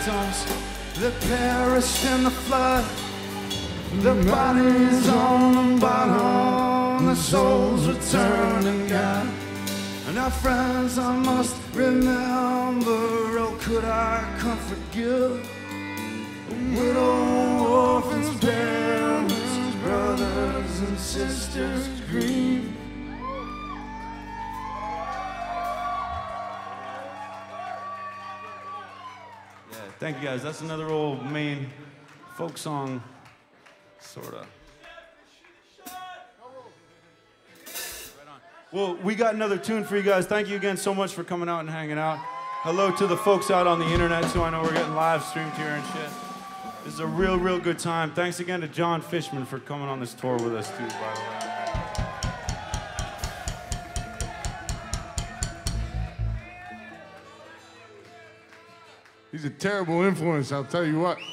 victims that perished in the flood. The bodies on the bottom, the souls returning God. And our friends I must remember, oh, could I comfort give? Widow, orphans, parents, brothers and sisters grieve. Yeah, thank you guys. That's another old Maine folk song, sorta. Well, we got another tune for you guys. Thank you again so much for coming out and hanging out. Hello to the folks out on the internet, so I know we're getting live streamed here and shit. This is a real, real good time. Thanks again to Jon Fishman for coming on this tour with us, too, by the way. He's a terrible influence, I'll tell you what.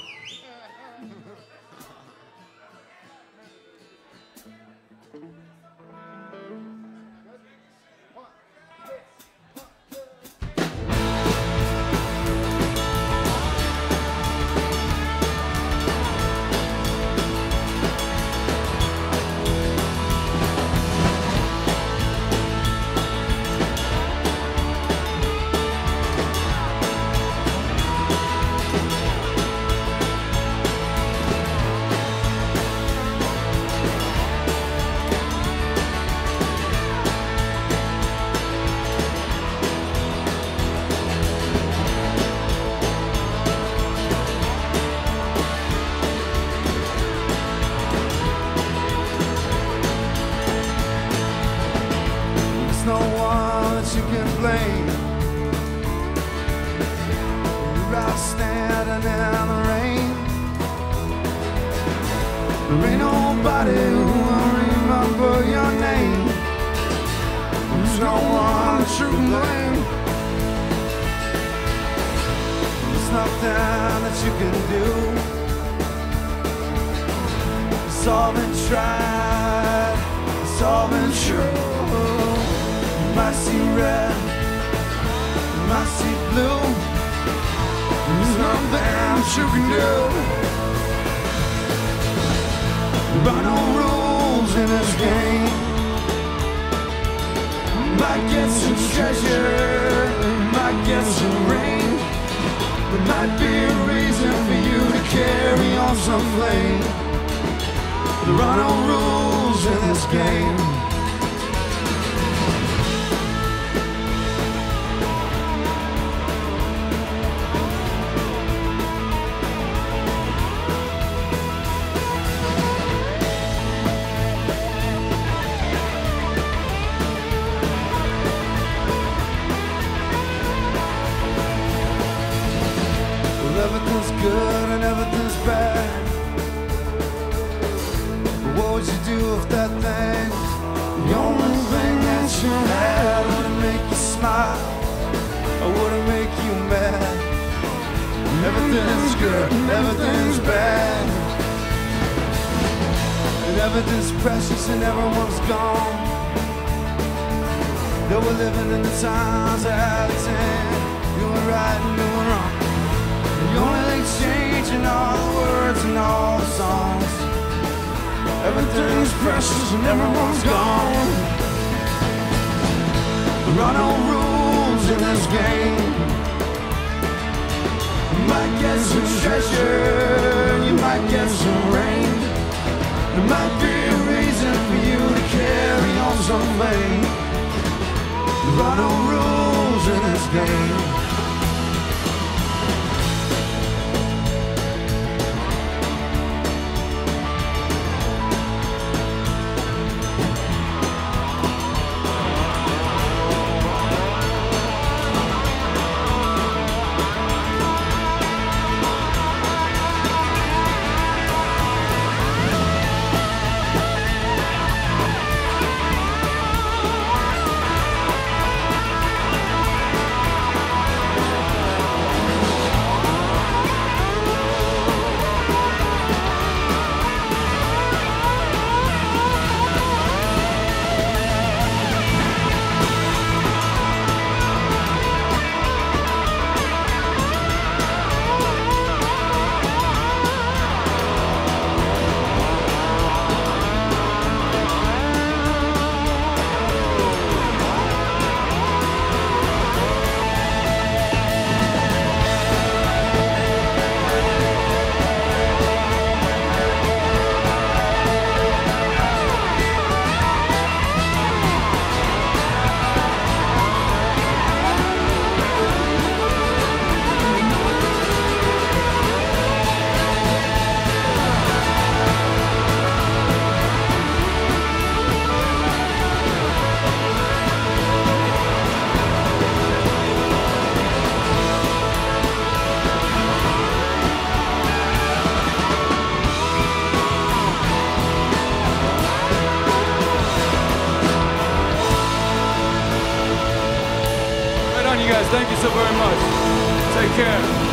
you guys. Thank you so very much. Take care.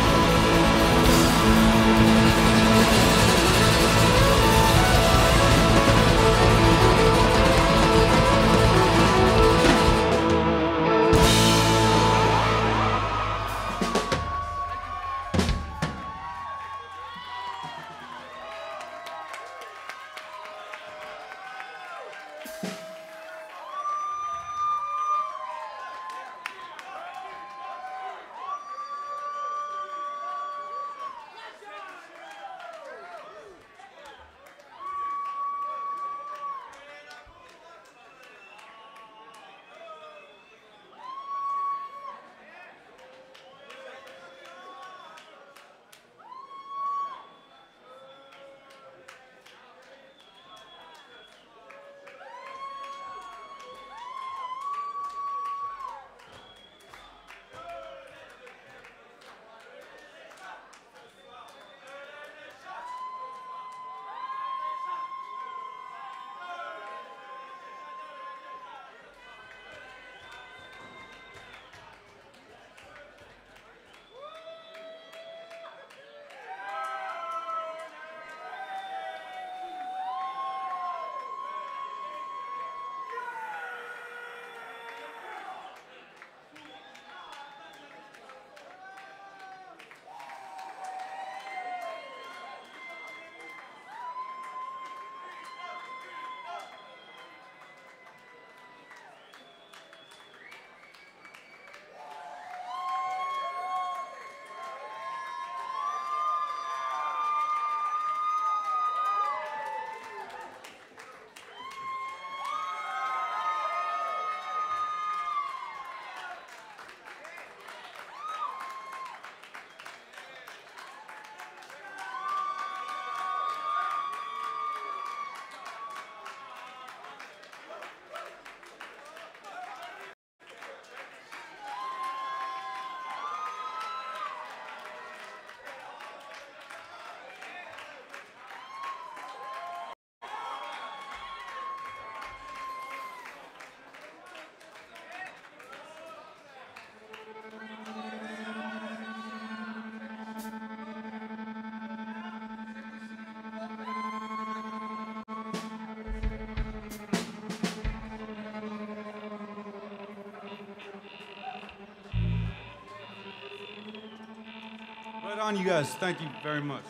Right on, you guys. Thank you very much.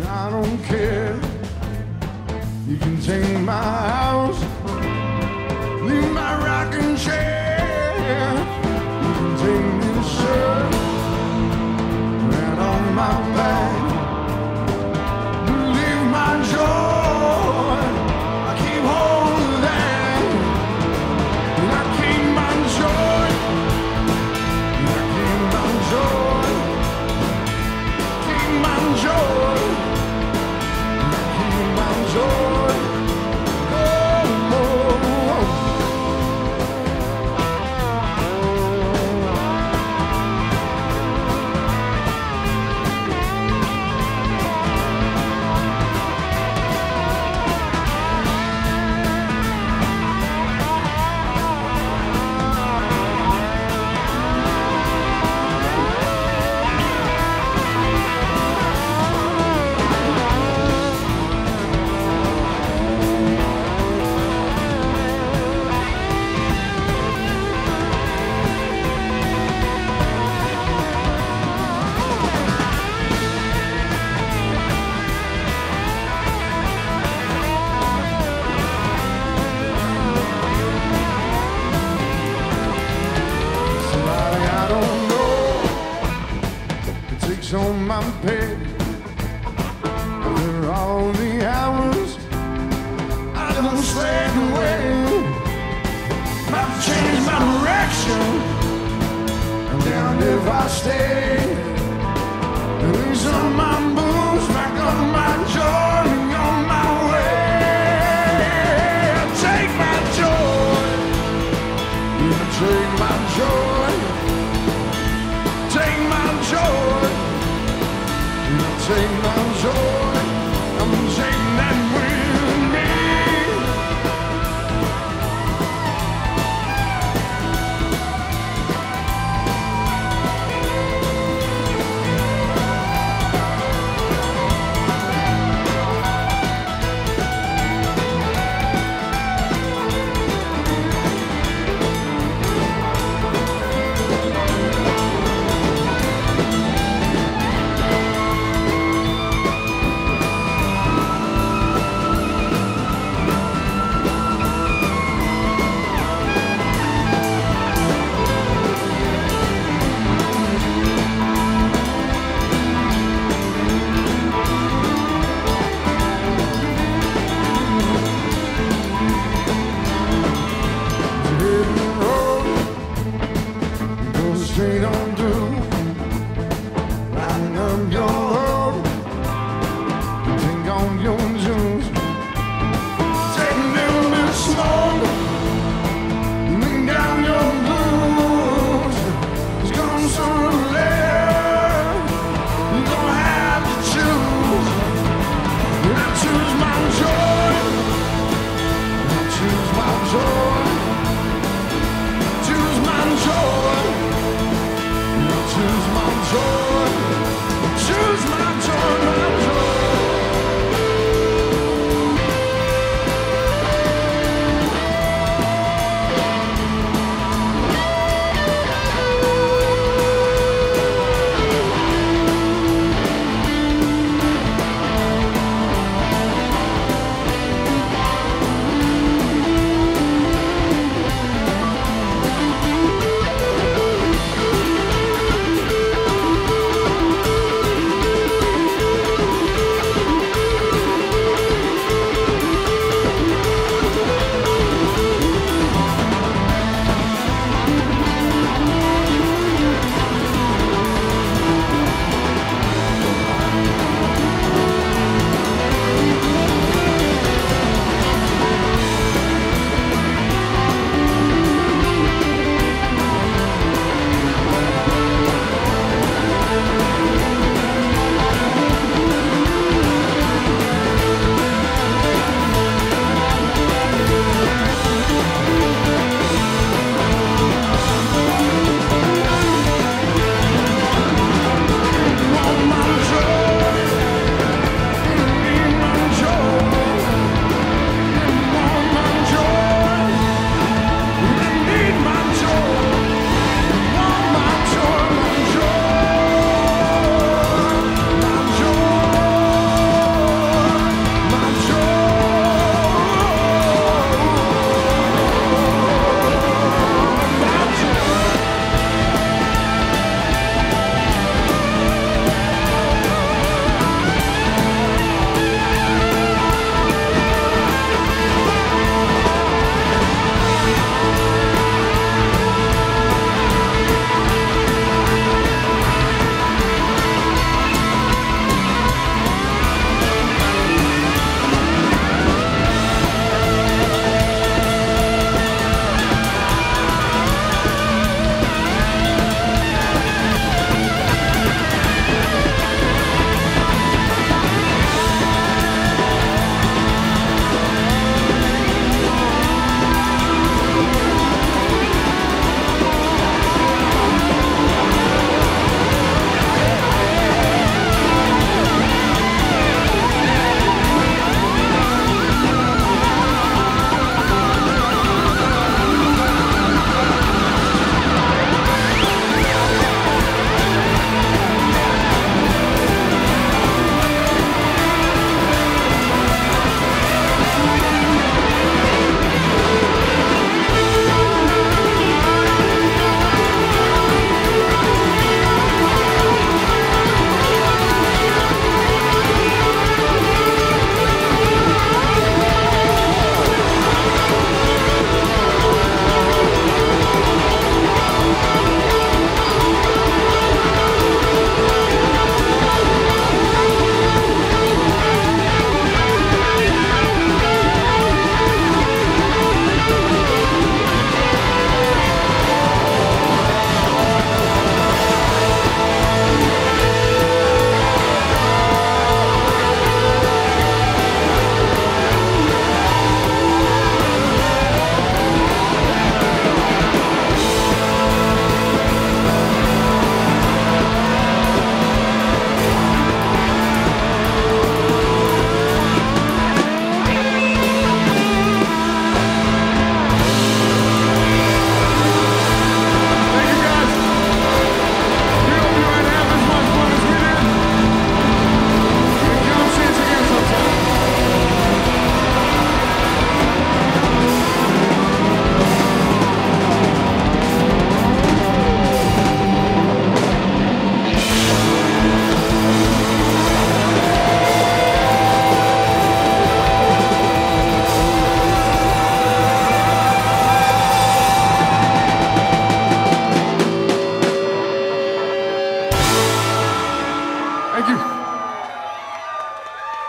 I don't care. You can take my house, leave my rocking chair. You can take this shirt right on my back. Leave my joy, I keep hold of that. And I keep my joy, and I keep my joy, keep my joy, and I keep my joy. Oh, oh, oh. Somebody I don't know takes on my pay. After all the hours I done slaved away, might change my direction, and then if I stay, release on my boots, back on my joy, and on my way. Take my joy, you take my joy, take my joy, you take my joy, I'm taking that with me. Straight on through, riding up your road, take on your juice, take a little bit of smoke, lay down your blues. It's gonna soon live, you're gonna have to choose. And I choose my joy, I choose my joy, choose my joy. Choose my joy, choose my joy, my joy.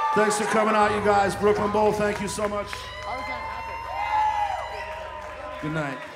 Thanks for coming out, you guys. Brooklyn Bowl, thank you so much. Good night.